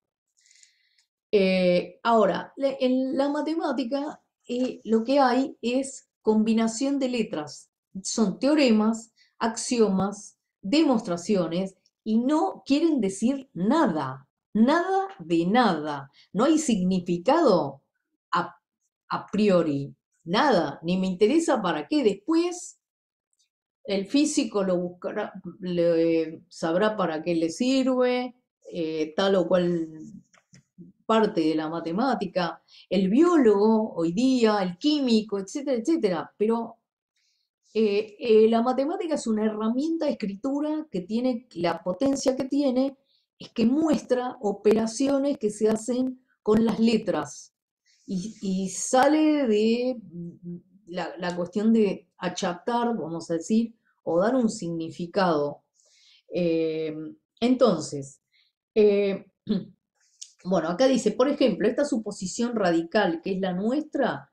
Eh, ahora, le- en la matemática eh, lo que hay es combinación de letras. Son teoremas, axiomas, demostraciones y no quieren decir nada, nada de nada. No hay significado a, a priori, nada, ni me interesa para qué. Después el físico lo buscará, le- sabrá para qué le sirve, eh, tal o cual parte de la matemática, el biólogo hoy día, el químico, etcétera, etcétera. Pero eh, eh, la matemática es una herramienta de escritura que tiene la potencia que tiene, es que muestra operaciones que se hacen con las letras y, y sale de mm, la, la cuestión de achatar, vamos a decir, o dar un significado. Eh, entonces, eh, bueno, acá dice, por ejemplo, esta suposición radical, que es la nuestra,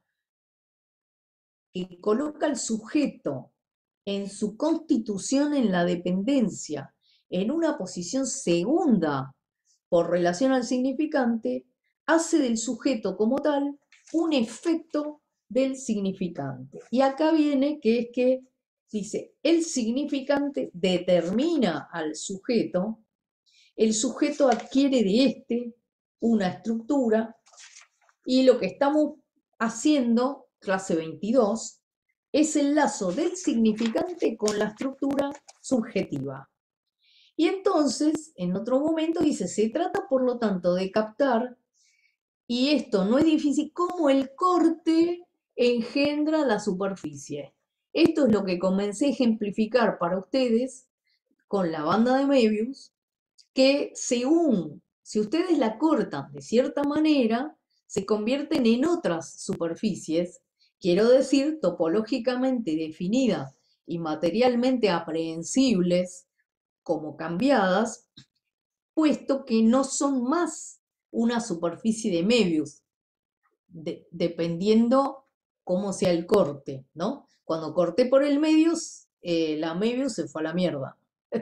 que coloca al sujeto en su constitución en la dependencia, en una posición segunda por relación al significante, hace del sujeto como tal un efecto del significante. Y acá viene que es que dice, el significante determina al sujeto, el sujeto adquiere de éste una estructura y lo que estamos haciendo, clase veintidós, es el lazo del significante con la estructura subjetiva. Y entonces, en otro momento dice, se trata por lo tanto de captar, y esto no es difícil, cómo el corte engendra la superficie. Esto es lo que comencé a ejemplificar para ustedes con la banda de Möbius, que según, si ustedes la cortan de cierta manera, se convierten en otras superficies, quiero decir, topológicamente definidas y materialmente aprehensibles como cambiadas, puesto que no son más una superficie de Möbius, de, dependiendo cómo sea el corte, ¿no? Cuando corté por el medio, eh, la Möbius se fue a la mierda.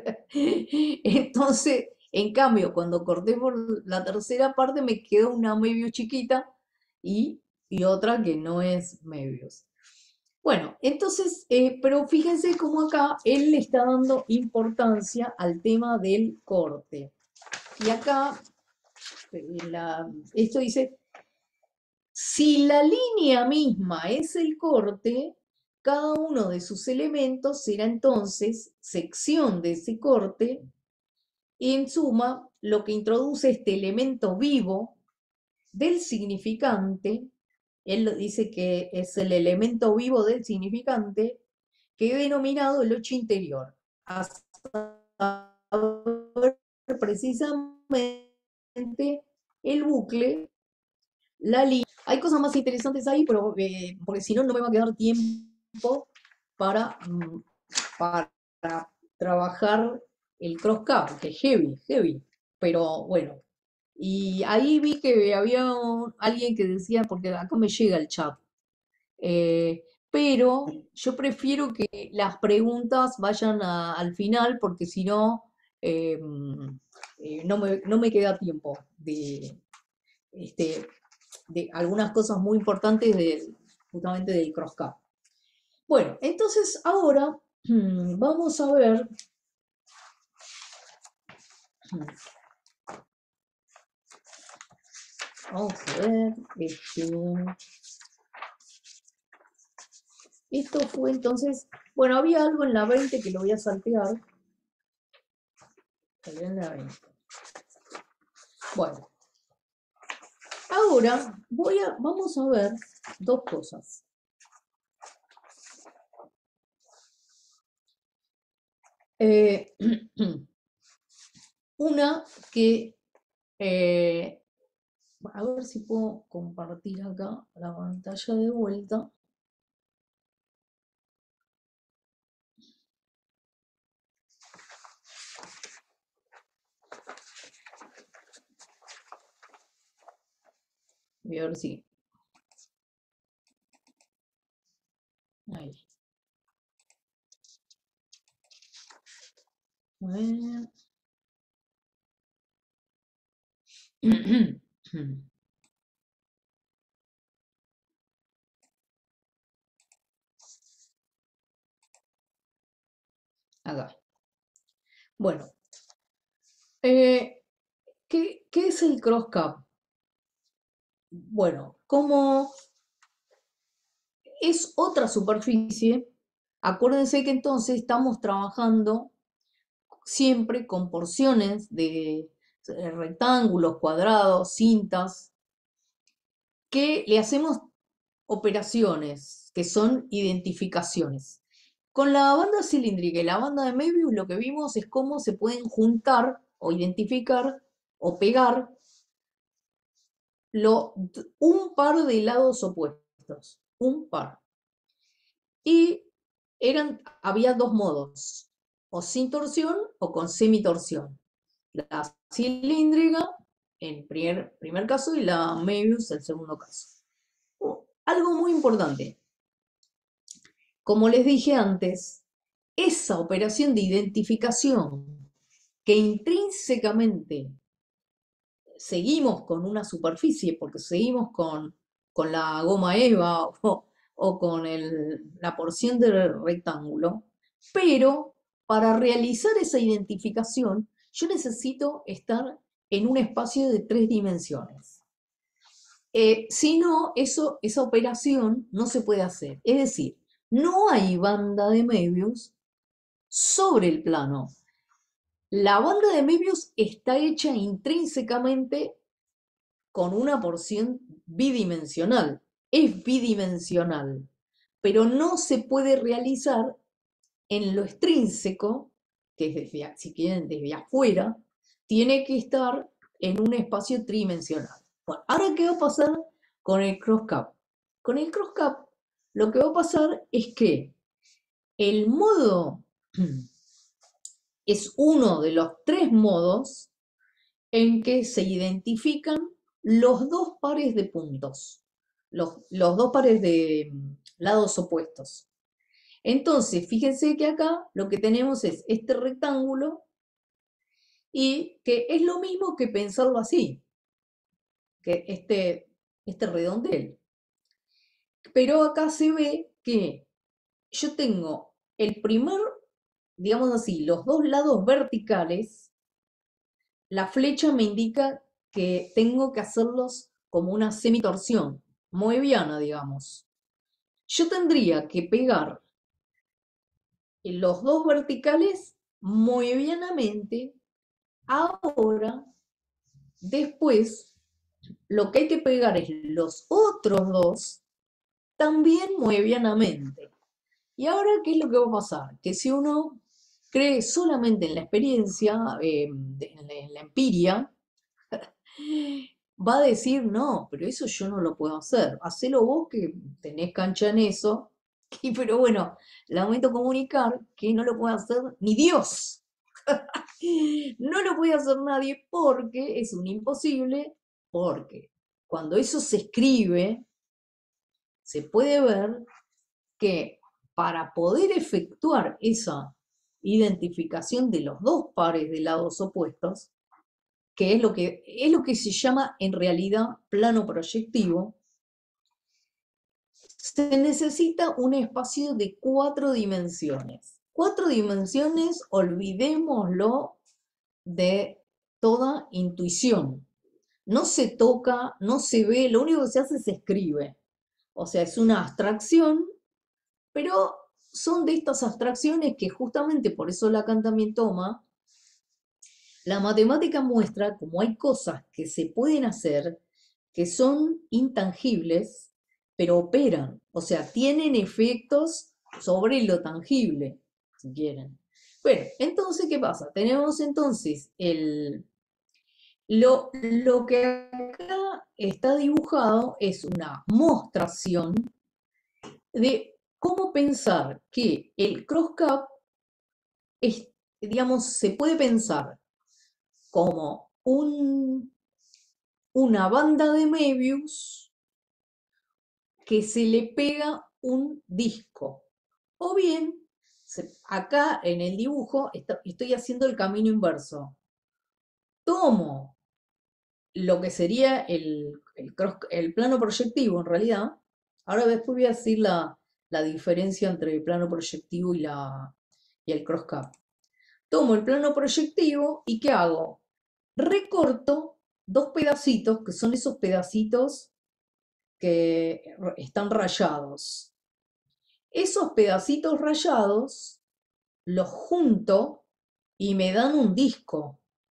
Entonces, en cambio, cuando corté por la tercera parte, me quedó una Möbius chiquita y, y otra que no es Möbius. Bueno, entonces, eh, pero fíjense cómo acá él le está dando importancia al tema del corte. Y acá, la, esto dice, si la línea misma es el corte, cada uno de sus elementos será entonces sección de ese corte y en suma lo que introduce este elemento vivo del significante, él dice que es el elemento vivo del significante que he denominado el ocho interior. Hasta precisamente el bucle, la línea. Hay cosas más interesantes ahí, pero eh, porque si no, no me va a quedar tiempo para, mm, para trabajar el cross-cup, que es heavy, heavy. Pero bueno, y ahí vi que había un- alguien que decía, porque acá me llega el chat, eh, pero yo prefiero que las preguntas vayan a- al final, porque si no, eh, eh, no me, no me queda tiempo de, este, de algunas cosas muy importantes del, justamente del cross-cup. Bueno, entonces ahora vamos a ver. Vamos a ver. Este, esto fue entonces. Bueno, había algo en la veinte que lo voy a saltear. En la veinte. Bueno. Ahora voy a, vamos a ver dos cosas. Eh, una que, eh, a ver si puedo compartir acá la pantalla de vuelta. Voy a ver si. Ahí. A ver. Acá. Bueno, eh, ¿qué, ¿qué es el cross-cap? Bueno, como es otra superficie, acuérdense que entonces estamos trabajando siempre con porciones de rectángulos, cuadrados, cintas, que le hacemos operaciones, que son identificaciones. Con la banda cilíndrica y la banda de Möbius lo que vimos es cómo se pueden juntar o identificar o pegar lo, un par de lados opuestos, un par. Y eran, había dos modos, o sin torsión o con semitorsión. La cilíndrica en primer, primer caso y la Möbius el segundo caso. Algo muy importante, como les dije antes, esa operación de identificación que intrínsecamente seguimos con una superficie, porque seguimos con, con la goma eva o, o con el, la porción del rectángulo, pero para realizar esa identificación yo necesito estar en un espacio de tres dimensiones. Eh, si no, eso, esa operación no se puede hacer. Es decir, no hay banda de Möbius sobre el plano. La banda de Möbius está hecha intrínsecamente con una porción bidimensional. Es bidimensional, pero no se puede realizar en lo extrínseco, que es desde, si quieren, desde afuera, tiene que estar en un espacio tridimensional. Bueno, ahora, ¿qué va a pasar con el cross-cap? Con el cross-cap, lo que va a pasar es que el modo es uno de los tres modos en que se identifican los dos pares de puntos, los, los dos pares de lados opuestos. Entonces, fíjense que acá lo que tenemos es este rectángulo y que es lo mismo que pensarlo así, que este, este redondel. Pero acá se ve que yo tengo el primer, digamos así, los dos lados verticales, la flecha me indica que tengo que hacerlos como una semitorsión, moebiana, digamos. Yo tendría que pegar los dos verticales moebianamente. Ahora, después, lo que hay que pegar es los otros dos también moebianamente. Y ahora, ¿qué es lo que va a pasar? Que si uno cree solamente en la experiencia, eh, en la empiria, va a decir, no, pero eso yo no lo puedo hacer. Hacelo vos que tenés cancha en eso. Y, pero bueno, lamento comunicar que no lo puede hacer ni Dios. No lo puede hacer nadie porque es un imposible, porque cuando eso se escribe, se puede ver que para poder efectuar esa identificación de los dos pares de lados opuestos, que es lo que, es lo que se llama en realidad plano proyectivo, se necesita un espacio de cuatro dimensiones. Cuatro dimensiones, olvidémoslo de toda intuición. No se toca, no se ve, lo único que se hace es escribe. O sea, es una abstracción, pero son de estas abstracciones que justamente por eso Lacan también toma. La matemática muestra cómo hay cosas que se pueden hacer que son intangibles, pero operan, o sea, tienen efectos sobre lo tangible, si quieren. Bueno, entonces, ¿qué pasa? Tenemos entonces el, lo, lo que acá está dibujado es una mostración de cómo pensar que el cross-cup es, digamos, se puede pensar como un, una banda de Möbius que se le pega un disco. O bien, se, acá en el dibujo está, estoy haciendo el camino inverso. Tomo lo que sería el, el, cross, el plano proyectivo en realidad. Ahora después voy a decir la, la diferencia entre el plano proyectivo y, la, y el cross-cup. Tomo el plano proyectivo y ¿qué hago? Recorto dos pedacitos, que son esos pedacitos que están rayados. Esos pedacitos rayados los junto y me dan un disco.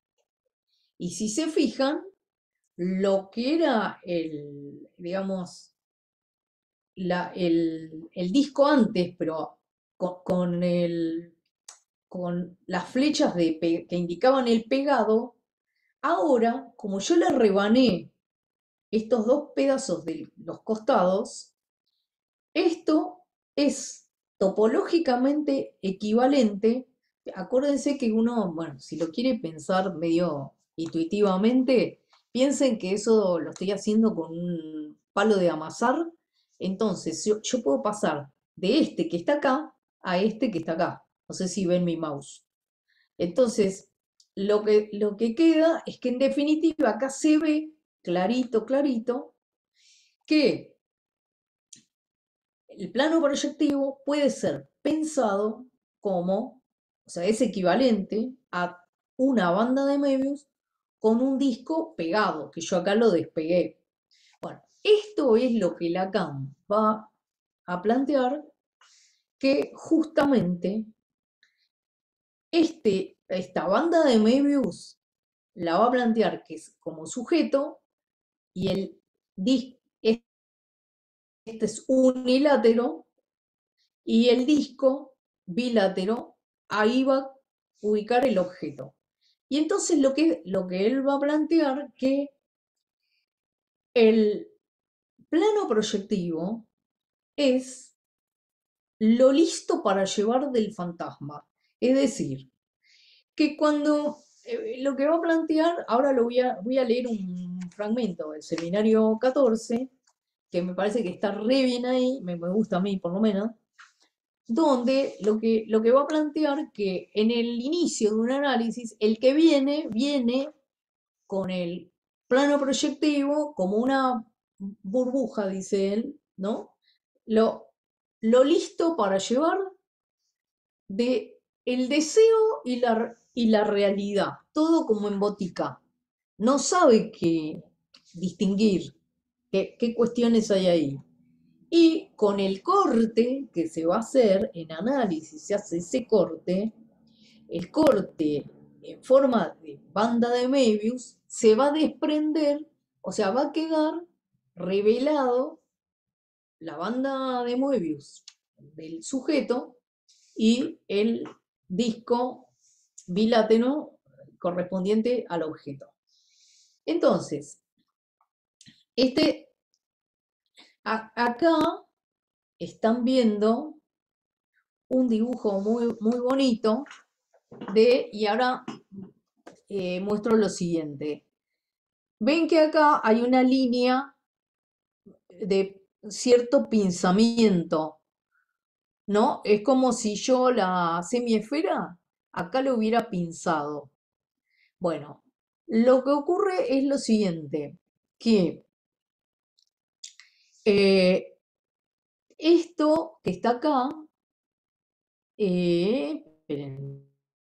Y si se fijan, lo que era el, digamos, la, el, el disco antes, pero con, con, el, con las flechas de, que indicaban el pegado, ahora, como yo le rebané estos dos pedazos de los costados, esto es topológicamente equivalente. Acuérdense que uno, bueno, si lo quiere pensar medio intuitivamente, piensen que eso lo estoy haciendo con un palo de amasar. Entonces, yo, yo puedo pasar de este que está acá a este que está acá. No sé si ven mi mouse. Entonces, lo que, lo que queda es que en definitiva acá se ve clarito, clarito, que el plano proyectivo puede ser pensado como, o sea, es equivalente a una banda de Möbius con un disco pegado, que yo acá lo despegué. Bueno, esto es lo que Lacan va a plantear, que justamente este, esta banda de Möbius la va a plantear que es como sujeto y el disco, este es unilátero, y el disco bilátero, ahí va a ubicar el objeto. Y entonces lo que, lo que él va a plantear que el plano proyectivo es lo listo para llevar del fantasma. Es decir, que cuando eh, lo que va a plantear, ahora lo voy a, voy a leer un fragmento del seminario catorce, que me parece que está re bien ahí, me, me gusta a mí por lo menos, donde lo que, lo que va a plantear que en el inicio de un análisis, el que viene, viene con el plano proyectivo como una burbuja, dice él, ¿no? Lo, lo listo para llevar de el deseo y la, y la realidad, todo como en botica. No sabe qué distinguir, qué, qué cuestiones hay ahí. Y con el corte que se va a hacer en análisis, se hace ese corte, el corte en forma de banda de Möbius se va a desprender, o sea, va a quedar revelado la banda de Möbius del sujeto y el disco bilátero correspondiente al objeto. Entonces, este, a, acá están viendo un dibujo muy, muy bonito de, y ahora eh, muestro lo siguiente. Ven que acá hay una línea de cierto pinzamiento, ¿no? Es como si yo la semiesfera acá lo hubiera pinzado. Bueno, lo que ocurre es lo siguiente, que eh, esto que está acá Eh, esperen.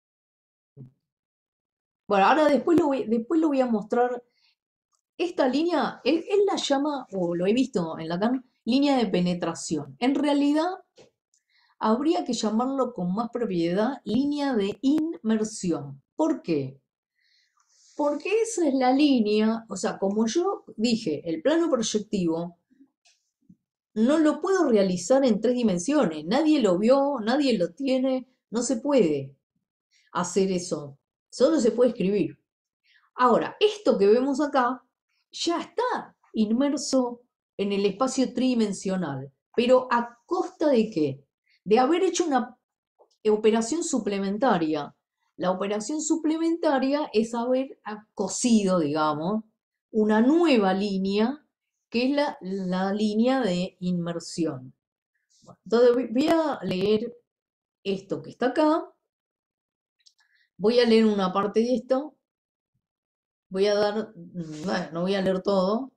Bueno, ahora después lo voy, después lo voy a mostrar. Esta línea, él, él la llama, o lo he visto en Lacan, línea de penetración. En realidad, habría que llamarlo con más propiedad línea de inmersión. ¿Por qué? Porque esa es la línea, o sea, como yo dije, el plano proyectivo no lo puedo realizar en tres dimensiones. Nadie lo vio, nadie lo tiene, no se puede hacer eso. Solo se puede escribir. Ahora, esto que vemos acá ya está inmerso en el espacio tridimensional, pero ¿a costa de qué? De haber hecho una operación suplementaria. La operación suplementaria es haber cosido, digamos, una nueva línea, que es la, la línea de inmersión. Entonces voy a leer esto que está acá, voy a leer una parte de esto, voy a dar, bueno, no voy a leer todo,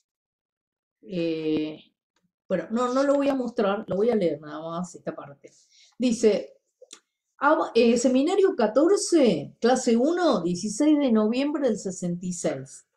eh, bueno, no, no lo voy a mostrar, lo voy a leer nada más esta parte. Dice, eh, Seminario catorce, clase uno, dieciséis de noviembre del sesenta y seis.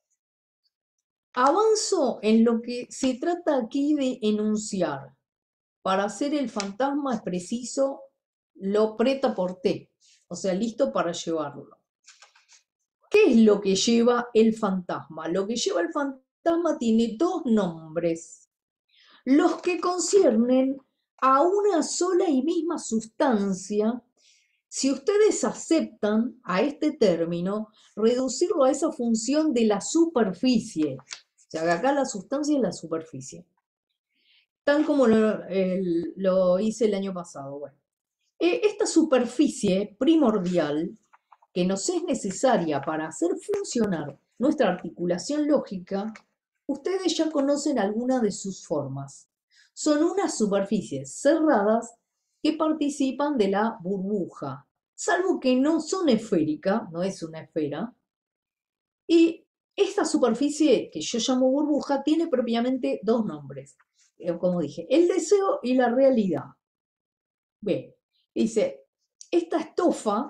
Avanzo en lo que se trata aquí de enunciar. Para hacer el fantasma es preciso lo preta por té, o sea, listo para llevarlo. ¿Qué es lo que lleva el fantasma? Lo que lleva el fantasma tiene dos nombres, los que conciernen a una sola y misma sustancia. Si ustedes aceptan a este término, reducirlo a esa función de la superficie, o sea, que acá la sustancia es la superficie, tal como lo, el, lo hice el año pasado. Bueno, esta superficie primordial que nos es necesaria para hacer funcionar nuestra articulación lógica, ustedes ya conocen algunas de sus formas. Son unas superficies cerradas que participan de la burbuja, salvo que no son esféricas, no es una esfera. Y esta superficie que yo llamo burbuja tiene propiamente dos nombres, como dije, el deseo y la realidad. Bien, dice, esta estofa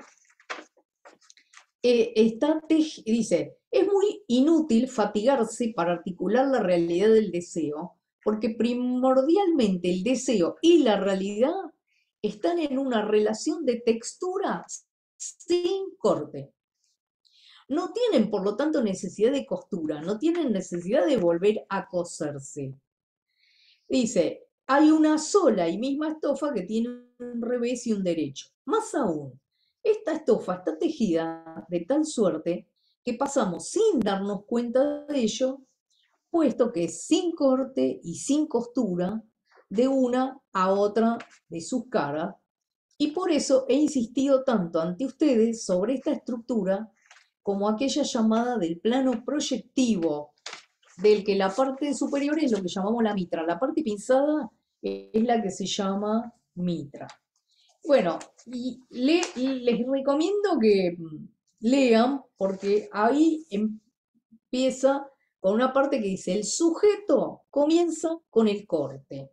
eh, está dice, es muy inútil fatigarse para articular la realidad del deseo, porque primordialmente el deseo y la realidad están en una relación de textura sin corte. No tienen, por lo tanto, necesidad de costura, no tienen necesidad de volver a coserse. Dice, hay una sola y misma estofa que tiene un revés y un derecho. Más aún, esta estofa está tejida de tal suerte que pasamos sin darnos cuenta de ello, puesto que es sin corte y sin costura de una a otra de sus caras, y por eso he insistido tanto ante ustedes sobre esta estructura como aquella llamada del plano proyectivo, del que la parte superior es lo que llamamos la mitra, la parte pinzada es la que se llama mitra. Bueno, y le, les recomiendo que lean, porque ahí empieza con una parte que dice, el sujeto comienza con el corte.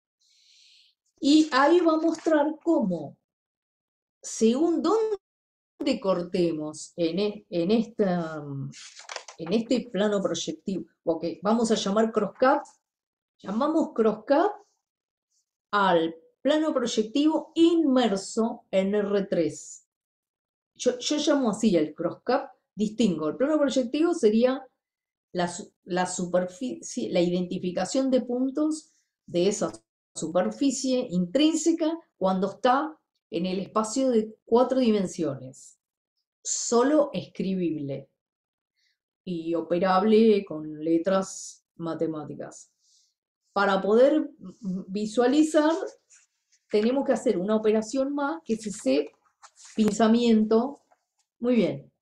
Y ahí va a mostrar cómo, según dónde cortemos en, en, esta, en este plano proyectivo, o que vamos a llamar crosscut, llamamos crosscut al plano proyectivo inmerso en R tres. Yo, yo llamo así el crosscut, distingo. El plano proyectivo sería la, la superficie, la identificación de puntos de esa superficie intrínseca cuando está en el espacio de cuatro dimensiones, solo escribible y operable con letras matemáticas. Para poder visualizar, tenemos que hacer una operación más, que es ese pinzamiento. Muy bien.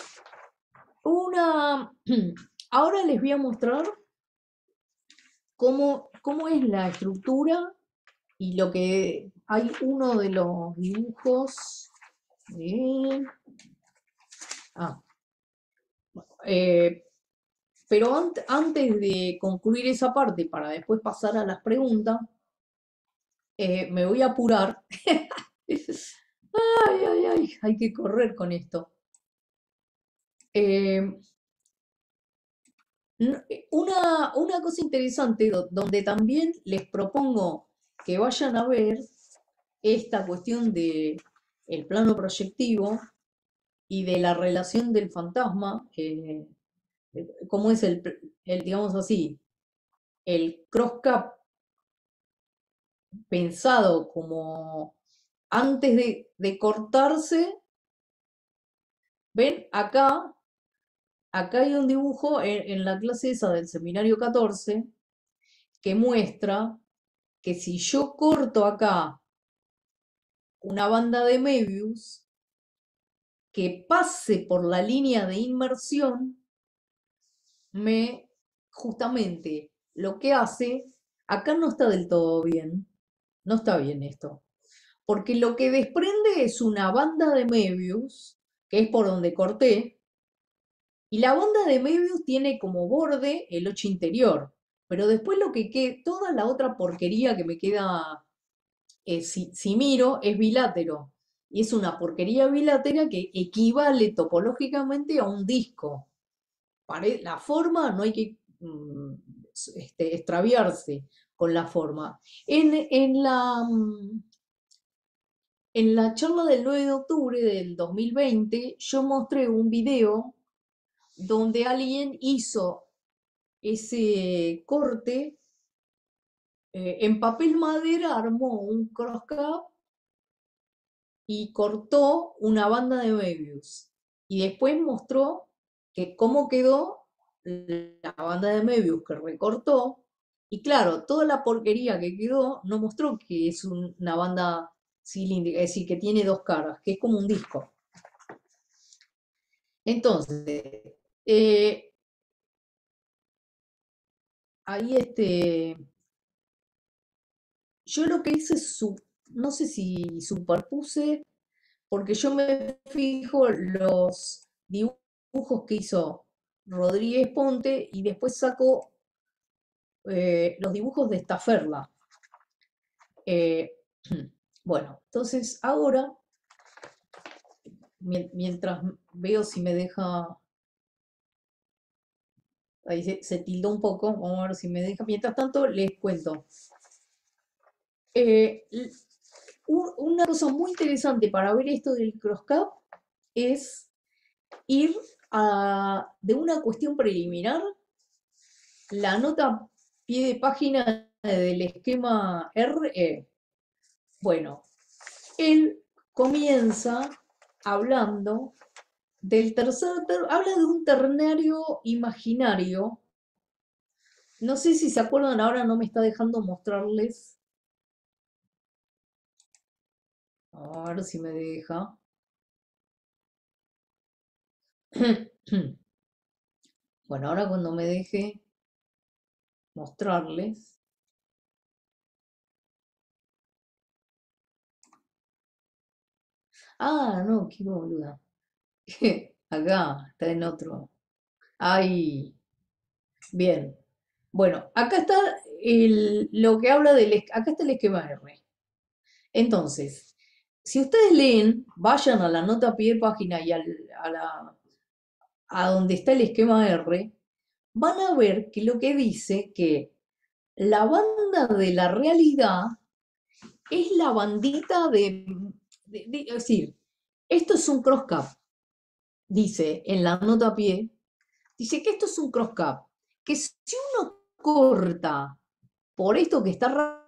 Una... Ahora les voy a mostrar cómo, cómo es la estructura y lo que hay uno de los dibujos. Eh, ah, eh, pero an antes de concluir esa parte, para después pasar a las preguntas, eh, me voy a apurar Ay, ay, ay, hay que correr con esto. Eh, una, una cosa interesante do- donde también les propongo que vayan a ver esta cuestión de el plano proyectivo y de la relación del fantasma, eh, cómo es el, el, digamos así, el cross-cap pensado como antes de, de cortarse. ¿Ven? Acá, acá hay un dibujo en, en la clase esa del seminario catorce que muestra que si yo corto acá una banda de Möbius que pase por la línea de inmersión, me justamente lo que hace, acá no está del todo bien, no está bien esto, porque lo que desprende es una banda de Möbius, que es por donde corté, y la banda de Möbius tiene como borde el ocho interior, pero después lo que queda, toda la otra porquería que me queda, eh, si, si miro, es bilátero. Y es una porquería bilátera que equivale topológicamente a un disco. Pare- La forma no hay que mm, este, extraviarse con la forma. En, en la, mm, en la charla del nueve de octubre del dos mil veinte, yo mostré un video donde alguien hizo ese corte, eh, en papel madera, armó un crosscut y cortó una banda de Möbius. Y después mostró que cómo quedó la banda de Möbius que recortó. Y claro, toda la porquería que quedó no mostró que es un- una banda cilíndrica, es decir, que tiene dos caras, que es como un disco. Entonces, eh, ahí este, yo lo que hice, su, no sé si superpuse, porque yo me fijo los dibujos que hizo Rodríguez Ponte y después saco, eh, los dibujos de Staferla. Eh, bueno, entonces ahora, mientras veo si me deja, ahí se, se tildó un poco, vamos a ver si me deja, mientras tanto les cuento. Eh, una cosa muy interesante para ver esto del crosscut es ir a, de una cuestión preliminar, la nota pie de página del esquema R E. Bueno, él comienza hablando del tercer, habla de un ternario imaginario. No sé si se acuerdan, ahora no me está dejando mostrarles. A ver si me deja. Bueno, ahora cuando me deje mostrarles. Ah, no, qué boluda. Acá, está en otro. Ay, bien. Bueno, acá está el- lo que habla del... es- Acá está el esquema R. Entonces, si ustedes leen, vayan a la nota a pie de página y al- a, la, a donde está el esquema R, van a ver que lo que dice que la banda de la realidad es la bandita de... de- de- es decir, esto es un crosscap, dice en la nota a pie, dice que esto es un crosscap, que si uno corta por esto que está,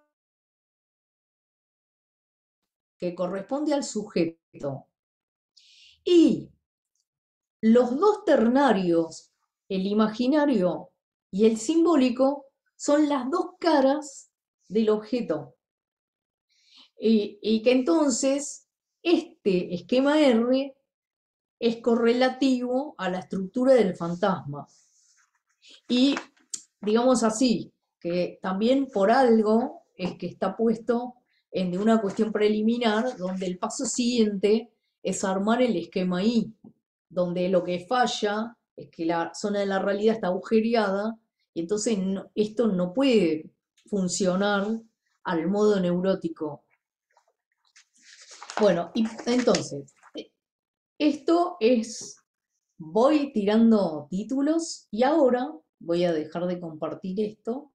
que corresponde al sujeto, y los dos ternarios, el imaginario y el simbólico, son las dos caras del objeto. Y, y que entonces este esquema R es correlativo a la estructura del fantasma. Y digamos así, que también por algo es que está puesto en de una cuestión preliminar, donde el paso siguiente es armar el esquema I, donde lo que falla es que la zona de la realidad está agujereada, y entonces no, esto no puede funcionar al modo neurótico. Bueno, y entonces, esto es, voy tirando títulos y ahora voy a dejar de compartir esto,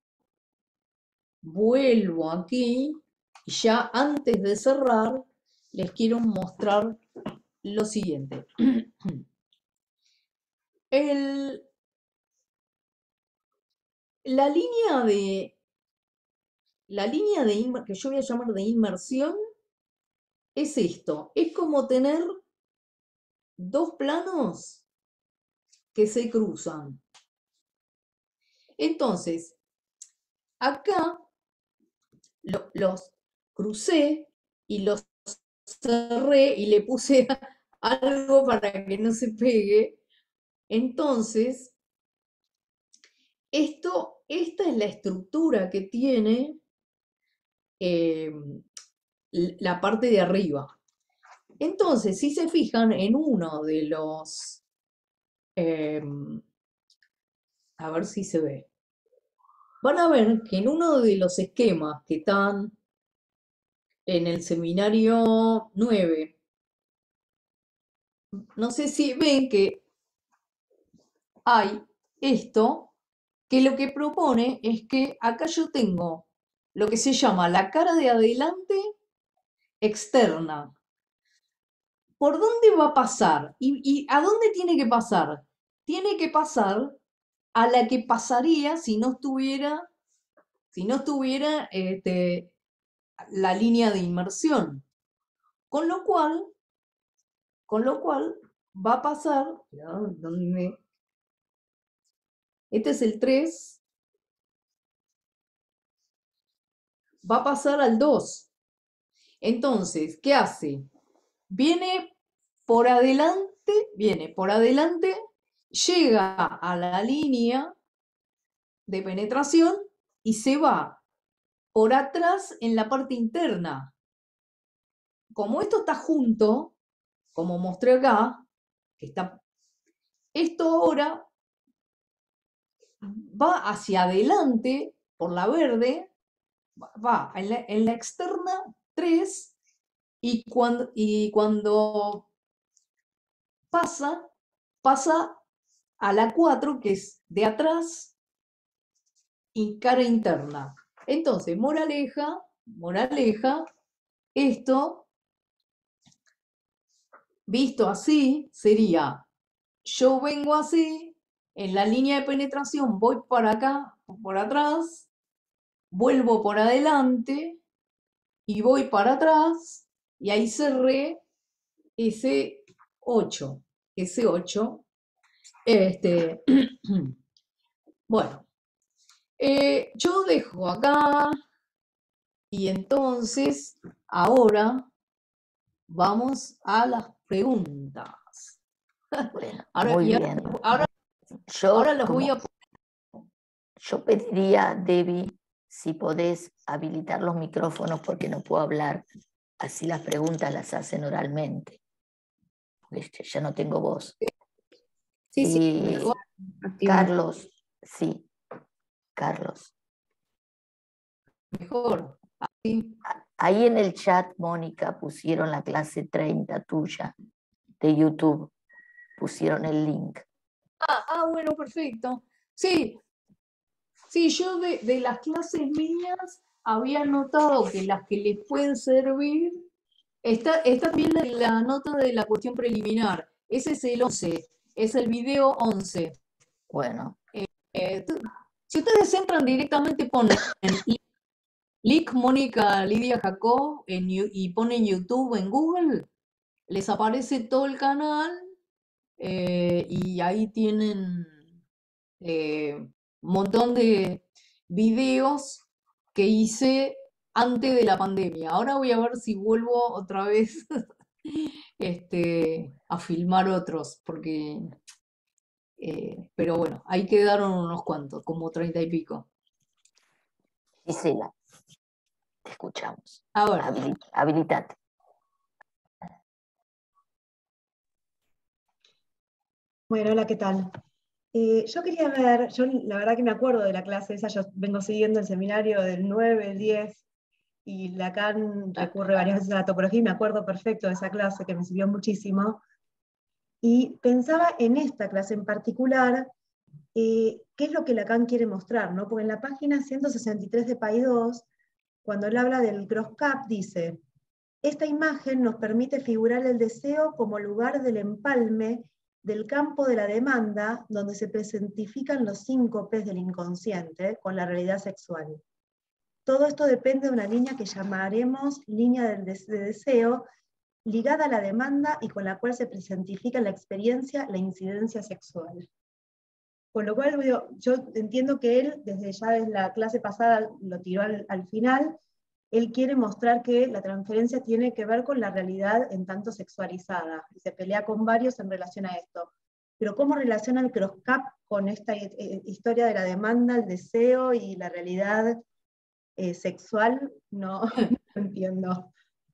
vuelvo aquí y ya antes de cerrar les quiero mostrar lo siguiente. El, la línea de, la línea de inmer- que yo voy a llamar de inmersión es esto, es como tener dos planos que se cruzan. Entonces, acá lo- los crucé y los cerré y le puse algo para que no se pegue. Entonces, esto, esta es la estructura que tiene eh, la parte de arriba. Entonces, si se fijan en uno de los, eh, a ver si se ve, van a ver que en uno de los esquemas que están en el seminario nueve, no sé si ven que hay esto, que lo que propone es que acá yo tengo lo que se llama la cara de adelante externa. ¿Por dónde va a pasar? ¿Y, y a dónde tiene que pasar? Tiene que pasar a la que pasaría si no estuviera, si no estuviera este, la línea de inmersión. Con lo cual, con lo cual va a pasar, ¿dónde me- este es el tres, va a pasar al dos. Entonces, ¿qué hace? Viene por adelante, viene por adelante, llega a la línea de penetración y se va por atrás en la parte interna. Como esto está junto, como mostré acá, que está, esto ahora va hacia adelante por la verde, va en la, en la externa tres y cuando, y cuando pasa, pasa a la cuatro, que es de atrás y cara interna. Entonces, moraleja, moraleja, esto, visto así, sería, yo vengo así, en la línea de penetración voy para acá, por atrás, vuelvo por adelante y voy para atrás, y ahí cerré ese ocho, ese ocho. Este, bueno, eh, yo dejo acá y entonces ahora vamos a las preguntas. Bueno, Ahora, muy y ahora, bien. ahora, ahora Yo, las voy como, a... yo pediría, Debbie, si podés habilitar los micrófonos porque no puedo hablar, así las preguntas las hacen oralmente, porque ya no tengo voz. Sí, sí, Y mejor activar. Carlos, sí, Carlos. Mejor. Así. Ahí en el chat, Mónica, pusieron la clase treinta tuya de YouTube, pusieron el link. Ah, ah, bueno, perfecto. Sí, sí, yo de, de las clases mías había notado que las que les pueden servir, está, está bien la, la nota de la cuestión preliminar. Ese es el once, es el video once. Bueno, Eh, tú- si ustedes entran directamente, ponen Lic Mónica Lidia Jacob en Yu- y ponen YouTube en Google, les aparece todo el canal eh, y ahí tienen eh, un montón de videos que hice antes de la pandemia. Ahora voy a ver si vuelvo otra vez este, a filmar otros, porque, eh, pero bueno, ahí quedaron unos cuantos, como treinta y pico. Gisela, te escuchamos. A ver, Habili- habilitate. Bueno, hola, ¿qué tal? Eh, yo quería ver, yo la verdad que me acuerdo de la clase esa, yo vengo siguiendo el seminario del nueve, el diez, y Lacan recurre varias veces a la topología, y me acuerdo perfecto de esa clase que me sirvió muchísimo. Y pensaba en esta clase en particular, eh, qué es lo que Lacan quiere mostrar, ¿no? Porque en la página ciento sesenta y tres de Paidós, cuando él habla del cross-cap, dice: esta imagen nos permite figurar el deseo como lugar del empalme del campo de la demanda, donde se presentifican los síncopes del inconsciente con la realidad sexual. Todo esto depende de una línea que llamaremos línea del des de deseo, ligada a la demanda y con la cual se presentifica la experiencia, la incidencia sexual. Con lo cual, yo entiendo que él, desde ya desde la clase pasada, lo tiró al, al final. Él quiere mostrar que la transferencia tiene que ver con la realidad en tanto sexualizada, y se pelea con varios en relación a esto. Pero ¿cómo relaciona el cross-cap con esta historia de la demanda, el deseo y la realidad eh, sexual? No, no entiendo.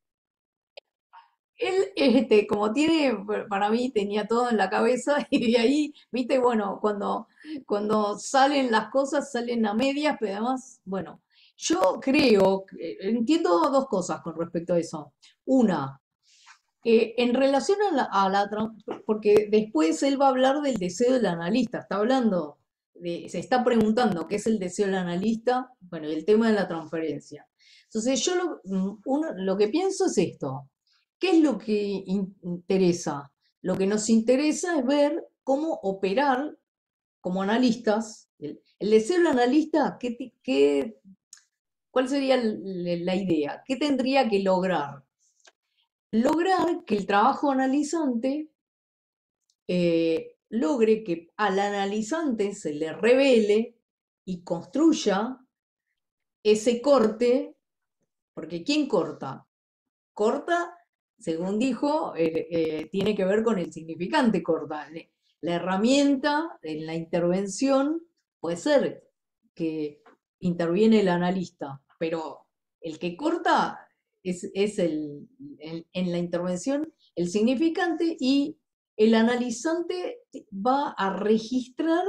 Él, este, como tiene, para mí tenía todo en la cabeza, y de ahí, viste, bueno, cuando, cuando salen las cosas, salen a medias, pero además, bueno, yo creo, entiendo dos cosas con respecto a eso. Una, eh, en relación a la, a la, porque después él va a hablar del deseo del analista, está hablando, de, se está preguntando qué es el deseo del analista, bueno, y el tema de la transferencia. Entonces yo lo, uno, lo que pienso es esto: ¿qué es lo que interesa? Lo que nos interesa es ver cómo operar como analistas. El, el deseo del analista, ¿qué, qué, ¿cuál sería la idea? ¿Qué tendría que lograr? Lograr que el trabajo analizante eh, logre que al analizante se le revele y construya ese corte, porque ¿quién corta? Corta, según dijo, eh, eh, tiene que ver con el significante corta. La herramienta en la intervención puede ser que interviene el analista, pero el que corta es, es el, el, en la intervención el significante, y el analizante va a registrar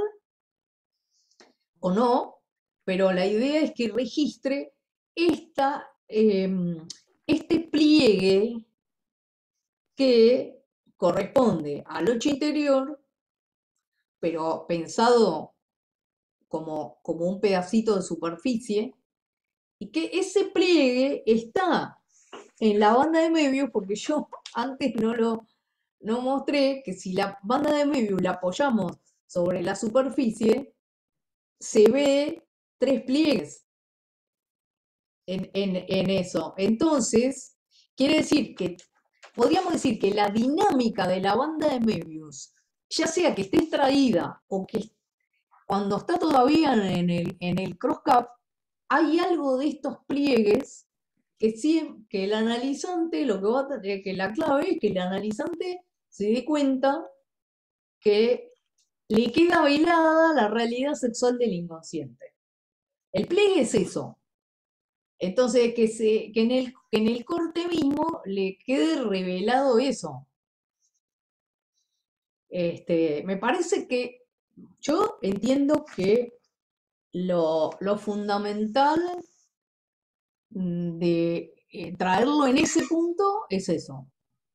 o no, pero la idea es que registre esta, eh, este pliegue que corresponde al ocho interior, pero pensado como, como un pedacito de superficie, y que ese pliegue está en la banda de Möbius, porque yo antes no lo no mostré, que si la banda de Möbius la apoyamos sobre la superficie, se ve tres pliegues en, en, en eso. Entonces, quiere decir que podríamos decir que la dinámica de la banda de Möbius, ya sea que esté extraída o que cuando está todavía en el, en el cross-cap, hay algo de estos pliegues que, sí, que el analizante, lo que va a, que la clave es que el analizante se dé cuenta que le queda velada la realidad sexual del inconsciente. El pliegue es eso. Entonces, que, se, que, en el, que en el corte mismo le quede revelado eso. Este, me parece que yo entiendo que lo, lo fundamental de eh, traerlo en ese punto es eso.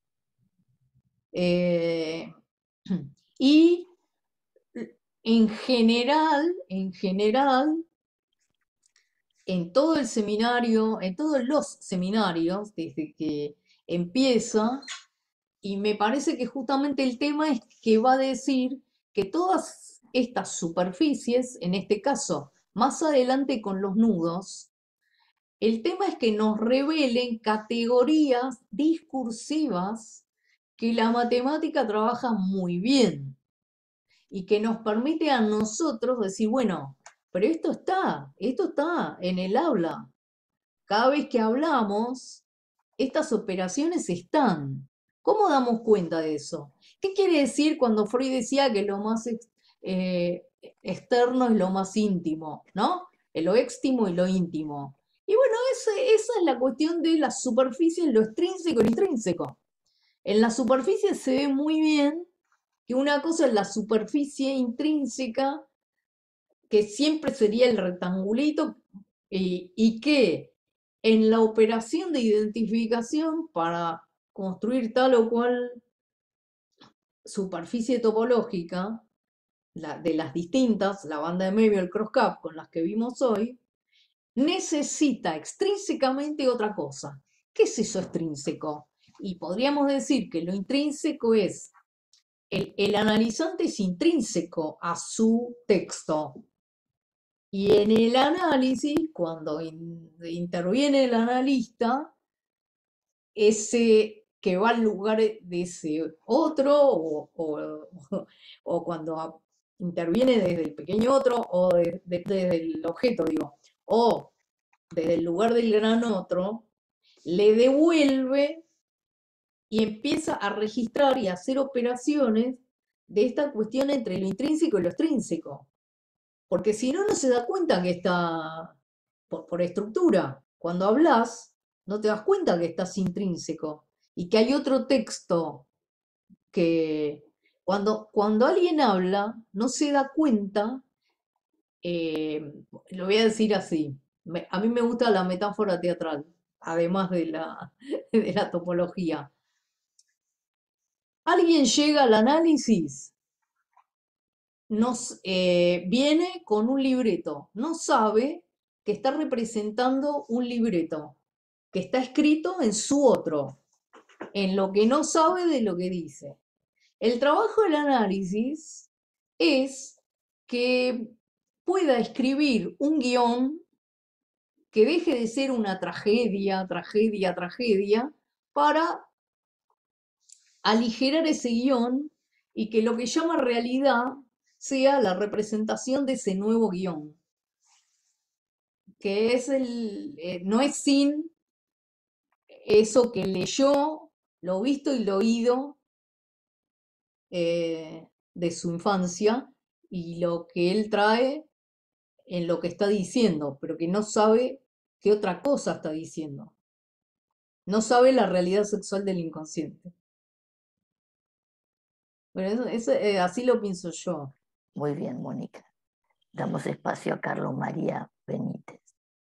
Eh, y en general, en general, en todo el seminario, en todos los seminarios, desde que empieza, y me parece que justamente el tema es que va a decir que todas estas superficies, en este caso, más adelante con los nudos, el tema es que nos revelen categorías discursivas que la matemática trabaja muy bien y que nos permite a nosotros decir, bueno, pero esto está, esto está en el aula. Cada vez que hablamos, estas operaciones están. ¿Cómo damos cuenta de eso? ¿Qué quiere decir cuando Freud decía que lo más eh, externo es lo más íntimo, ¿no? Lo extimo y lo íntimo. Y bueno, ese, esa es la cuestión de la superficie, lo extrínseco y lo intrínseco. En la superficie se ve muy bien que una cosa es la superficie intrínseca, que siempre sería el rectangulito, y, y que en la operación de identificación para construir tal o cual superficie topológica, la, de las distintas, la banda de medio, el crosscut con las que vimos hoy, necesita extrínsecamente otra cosa. ¿Qué es eso extrínseco? Y podríamos decir que lo intrínseco es, el, el analizante es intrínseco a su texto. Y en el análisis, cuando in, interviene el analista, ese que va al lugar de ese otro, o, o, o cuando interviene desde el pequeño otro, o de, de, desde el objeto, digo, o desde el lugar del gran otro, le devuelve y empieza a registrar y a hacer operaciones de esta cuestión entre lo intrínseco y lo extrínseco. Porque si no, no se da cuenta que está por, por estructura. Cuando hablas, no te das cuenta que estás intrínseco y que hay otro texto que cuando, cuando alguien habla, no se da cuenta, eh, lo voy a decir así, me, a mí me gusta la metáfora teatral, además de la, de la topología. Alguien llega al análisis, nos, eh, viene con un libreto, no sabe que está representando un libreto, que está escrito en su otro, en lo que no sabe de lo que dice. El trabajo del análisis es que pueda escribir un guión que deje de ser una tragedia, tragedia, tragedia, para aligerar ese guión y que lo que llama realidad sea la representación de ese nuevo guión, que es el, eh, no es sin eso que leyó, lo visto y lo oído eh, de su infancia y lo que él trae en lo que está diciendo, pero que no sabe qué otra cosa está diciendo. No sabe la realidad sexual del inconsciente. Bueno, eso, eso, eh, así lo pienso yo. Muy bien, Mónica. Damos espacio a Carlos María Benítez.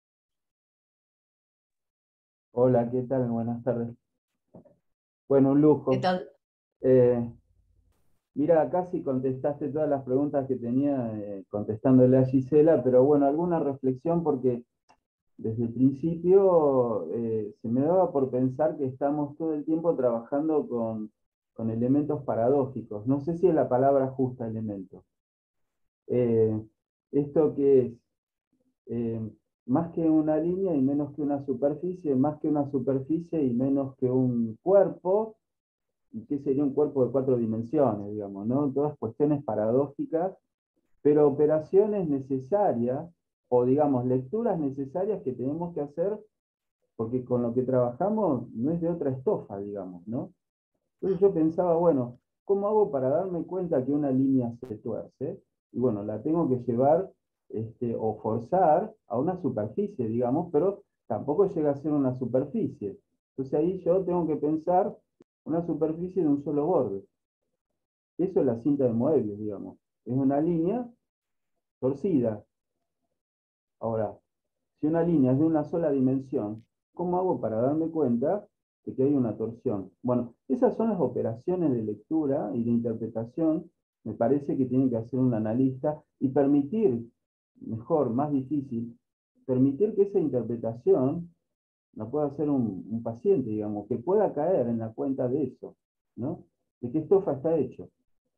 Hola, ¿qué tal? Buenas tardes. Bueno, un lujo. ¿Qué tal? Eh, mira, casi contestaste todas las preguntas que tenía eh, contestándole a Gisela, pero bueno, alguna reflexión porque desde el principio eh, se me daba por pensar que estamos todo el tiempo trabajando con, con elementos paradójicos. No sé si es la palabra justa, elemento. Eh, ¿esto qué es? Eh, más que una línea y menos que una superficie, más que una superficie y menos que un cuerpo. ¿Y qué sería un cuerpo de cuatro dimensiones, digamos, ¿no? Todas cuestiones paradójicas, pero operaciones necesarias, o digamos, lecturas necesarias que tenemos que hacer, porque con lo que trabajamos no es de otra estofa, digamos, ¿no? Entonces yo pensaba, bueno, ¿cómo hago para darme cuenta que una línea se tuerce? Y bueno, la tengo que llevar este, o forzar a una superficie, digamos, pero tampoco llega a ser una superficie. Entonces ahí yo tengo que pensar una superficie de un solo borde. Eso es la cinta de Moebius, digamos. Es una línea torcida. Ahora, si una línea es de una sola dimensión, ¿cómo hago para darme cuenta de que hay una torsión? Bueno, esas son las operaciones de lectura y de interpretación, me parece que tiene que hacer un analista y permitir, mejor, más difícil, permitir que esa interpretación la pueda hacer un, un paciente, digamos, que pueda caer en la cuenta de eso, ¿no? De qué estofa está hecho.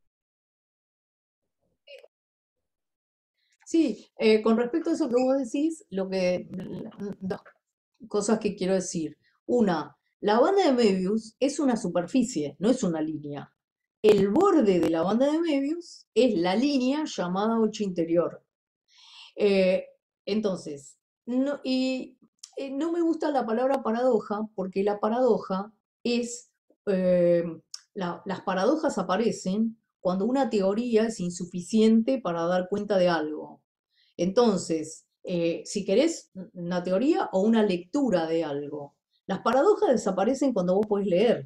Sí, eh, con respecto a eso que vos decís, lo que, dos cosas que quiero decir. Una, la banda de Möbius es una superficie, no es una línea. El borde de la banda de Möbius es la línea llamada ocho interior. Eh, entonces, no, y eh, no me gusta la palabra paradoja porque la paradoja es, eh, la- las paradojas aparecen cuando una teoría es insuficiente para dar cuenta de algo. Entonces, eh, si querés una teoría o una lectura de algo, las paradojas desaparecen cuando vos podés leer.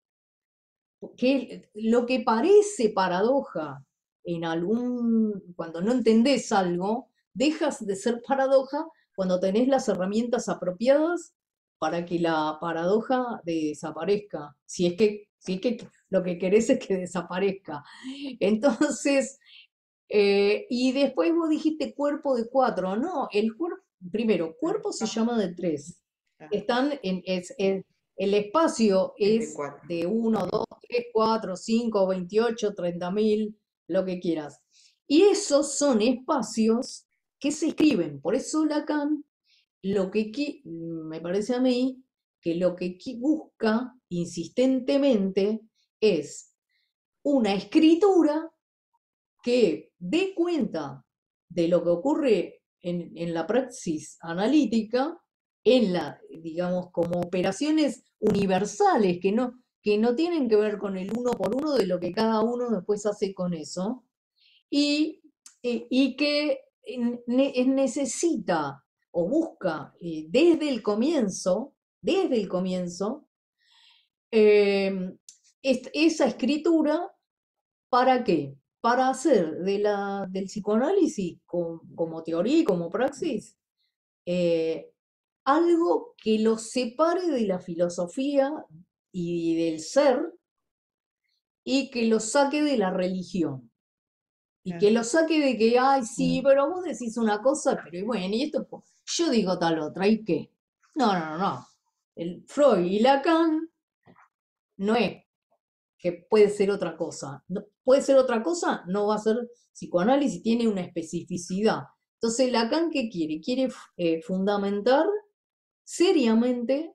Que lo que parece paradoja en algún, cuando no entendés algo, dejas de ser paradoja cuando tenés las herramientas apropiadas para que la paradoja desaparezca, si es que, si es que lo que querés es que desaparezca. Entonces, eh, y después vos dijiste cuerpo de cuatro, no, el cuerpo, primero, cuerpo se llama de tres. Están en, es, es- el espacio es de uno, dos, tres, cuatro, cinco, veintiocho, treinta mil, lo que quieras. Y esos son espacios que se escriben. Por eso Lacan, lo que qui- me parece a mí, que lo que qui- busca insistentemente es una escritura que dé cuenta de lo que ocurre en, en la praxis analítica, en la, digamos, como operaciones universales que no, que no tienen que ver con el uno por uno de lo que cada uno después hace con eso, y, eh, y que ne- necesita o busca eh, desde el comienzo, desde el comienzo, eh, est- esa escritura. ¿Para qué? Para hacer de la, del psicoanálisis co- como teoría y como praxis eh, algo que lo separe de la filosofía y del ser y que lo saque de la religión. Y que lo saque de que, ay, sí, pero vos decís una cosa, pero y bueno, y esto, po- yo digo tal otra, ¿y qué? No, no, no, no. El Freud y Lacan no es que puede ser otra cosa. No, puede ser otra cosa, no va a ser psicoanálisis, tiene una especificidad. Entonces, Lacan, ¿qué quiere? Quiere eh, fundamentar seriamente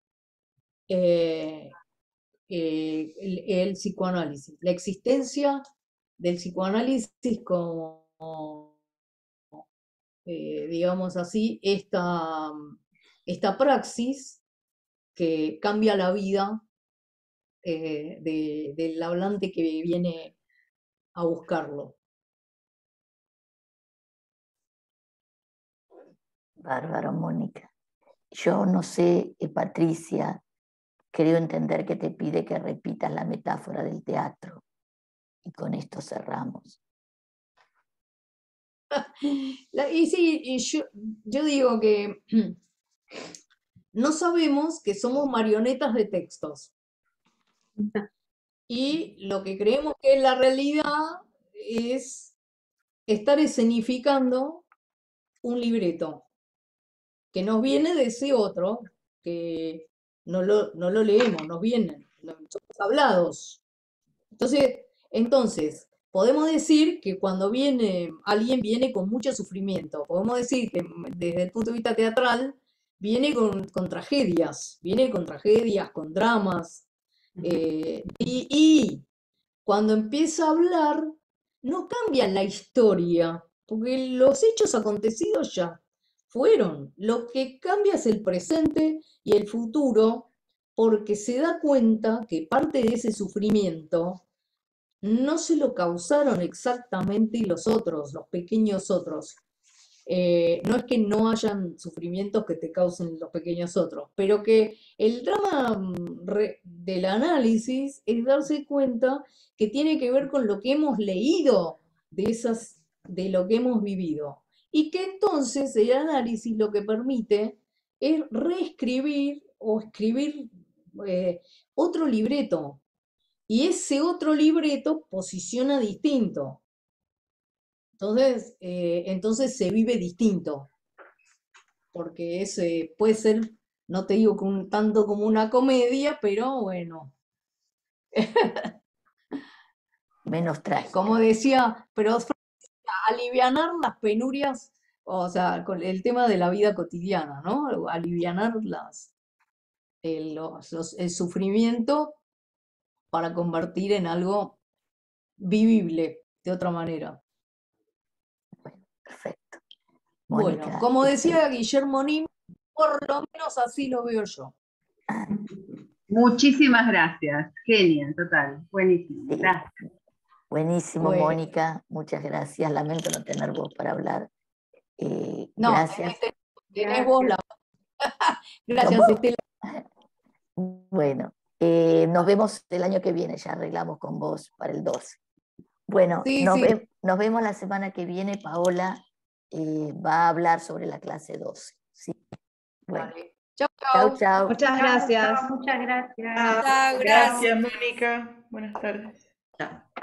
eh, eh, el, el psicoanálisis, la existencia del psicoanálisis como, eh, digamos así, esta, esta praxis que cambia la vida eh, de- del hablante que viene a buscarlo. Bárbaro, Mónica. Yo no sé, eh, Patricia, creo entender que te pide que repitas la metáfora del teatro. Y con esto cerramos. La- y sí, y yo, yo digo que no sabemos que somos marionetas de textos. Y lo que creemos que es la realidad es estar escenificando un libreto que nos viene de ese otro, que no lo, no lo leemos, nos vienen, no- somos hablados. Entonces, entonces, podemos decir que cuando viene, alguien viene con mucho sufrimiento, podemos decir que desde el punto de vista teatral, viene con, con tragedias, viene con tragedias, con dramas, eh, y, y cuando empieza a hablar, no cambia la historia, porque los hechos acontecidos ya fueron. Lo que cambia es el presente y el futuro, porque se da cuenta que parte de ese sufrimiento no se lo causaron exactamente los otros, los pequeños otros. Eh, no es que no hayan sufrimientos que te causen los pequeños otros, pero que el drama mm, re- del análisis es darse cuenta que tiene que ver con lo que hemos leído de esas, de lo que hemos vivido. Y que entonces el análisis lo que permite es reescribir o escribir eh, otro libreto, y ese otro libreto posiciona distinto. Entonces, eh, entonces se vive distinto, porque ese puede ser, no te digo un, tanto como una comedia, pero bueno, Menos trágica. como decía, pero alivianar las penurias, o sea, con el tema de la vida cotidiana, ¿no? Alivianar las, el, los- los- el sufrimiento para convertir en algo vivible de otra manera. Bueno, perfecto. Bueno, Mónica, como decía excelente. Guillermo Nim, por lo menos así lo veo yo. Muchísimas gracias. Genial, total. Buenísimo. Sí, Gracias. buenísimo, Bueno, Mónica. Muchas gracias. Lamento no tener voz para hablar. Eh, no, gracias. tenés, tenés vos la. Gracias, ¿Cómo? Estela. Bueno, eh, nos vemos el año que viene. Ya arreglamos con vos para el doce. Bueno, Sí, nos, sí. ve- nos vemos la semana que viene, Paola. eh, va a hablar sobre la clase doce. ¿Sí? Bueno, Vale. Chau, chau, chau. chau. Muchas gracias. Muchas gracias. Chao. Chao, Gracias, Mónica. Buenas tardes. Chao.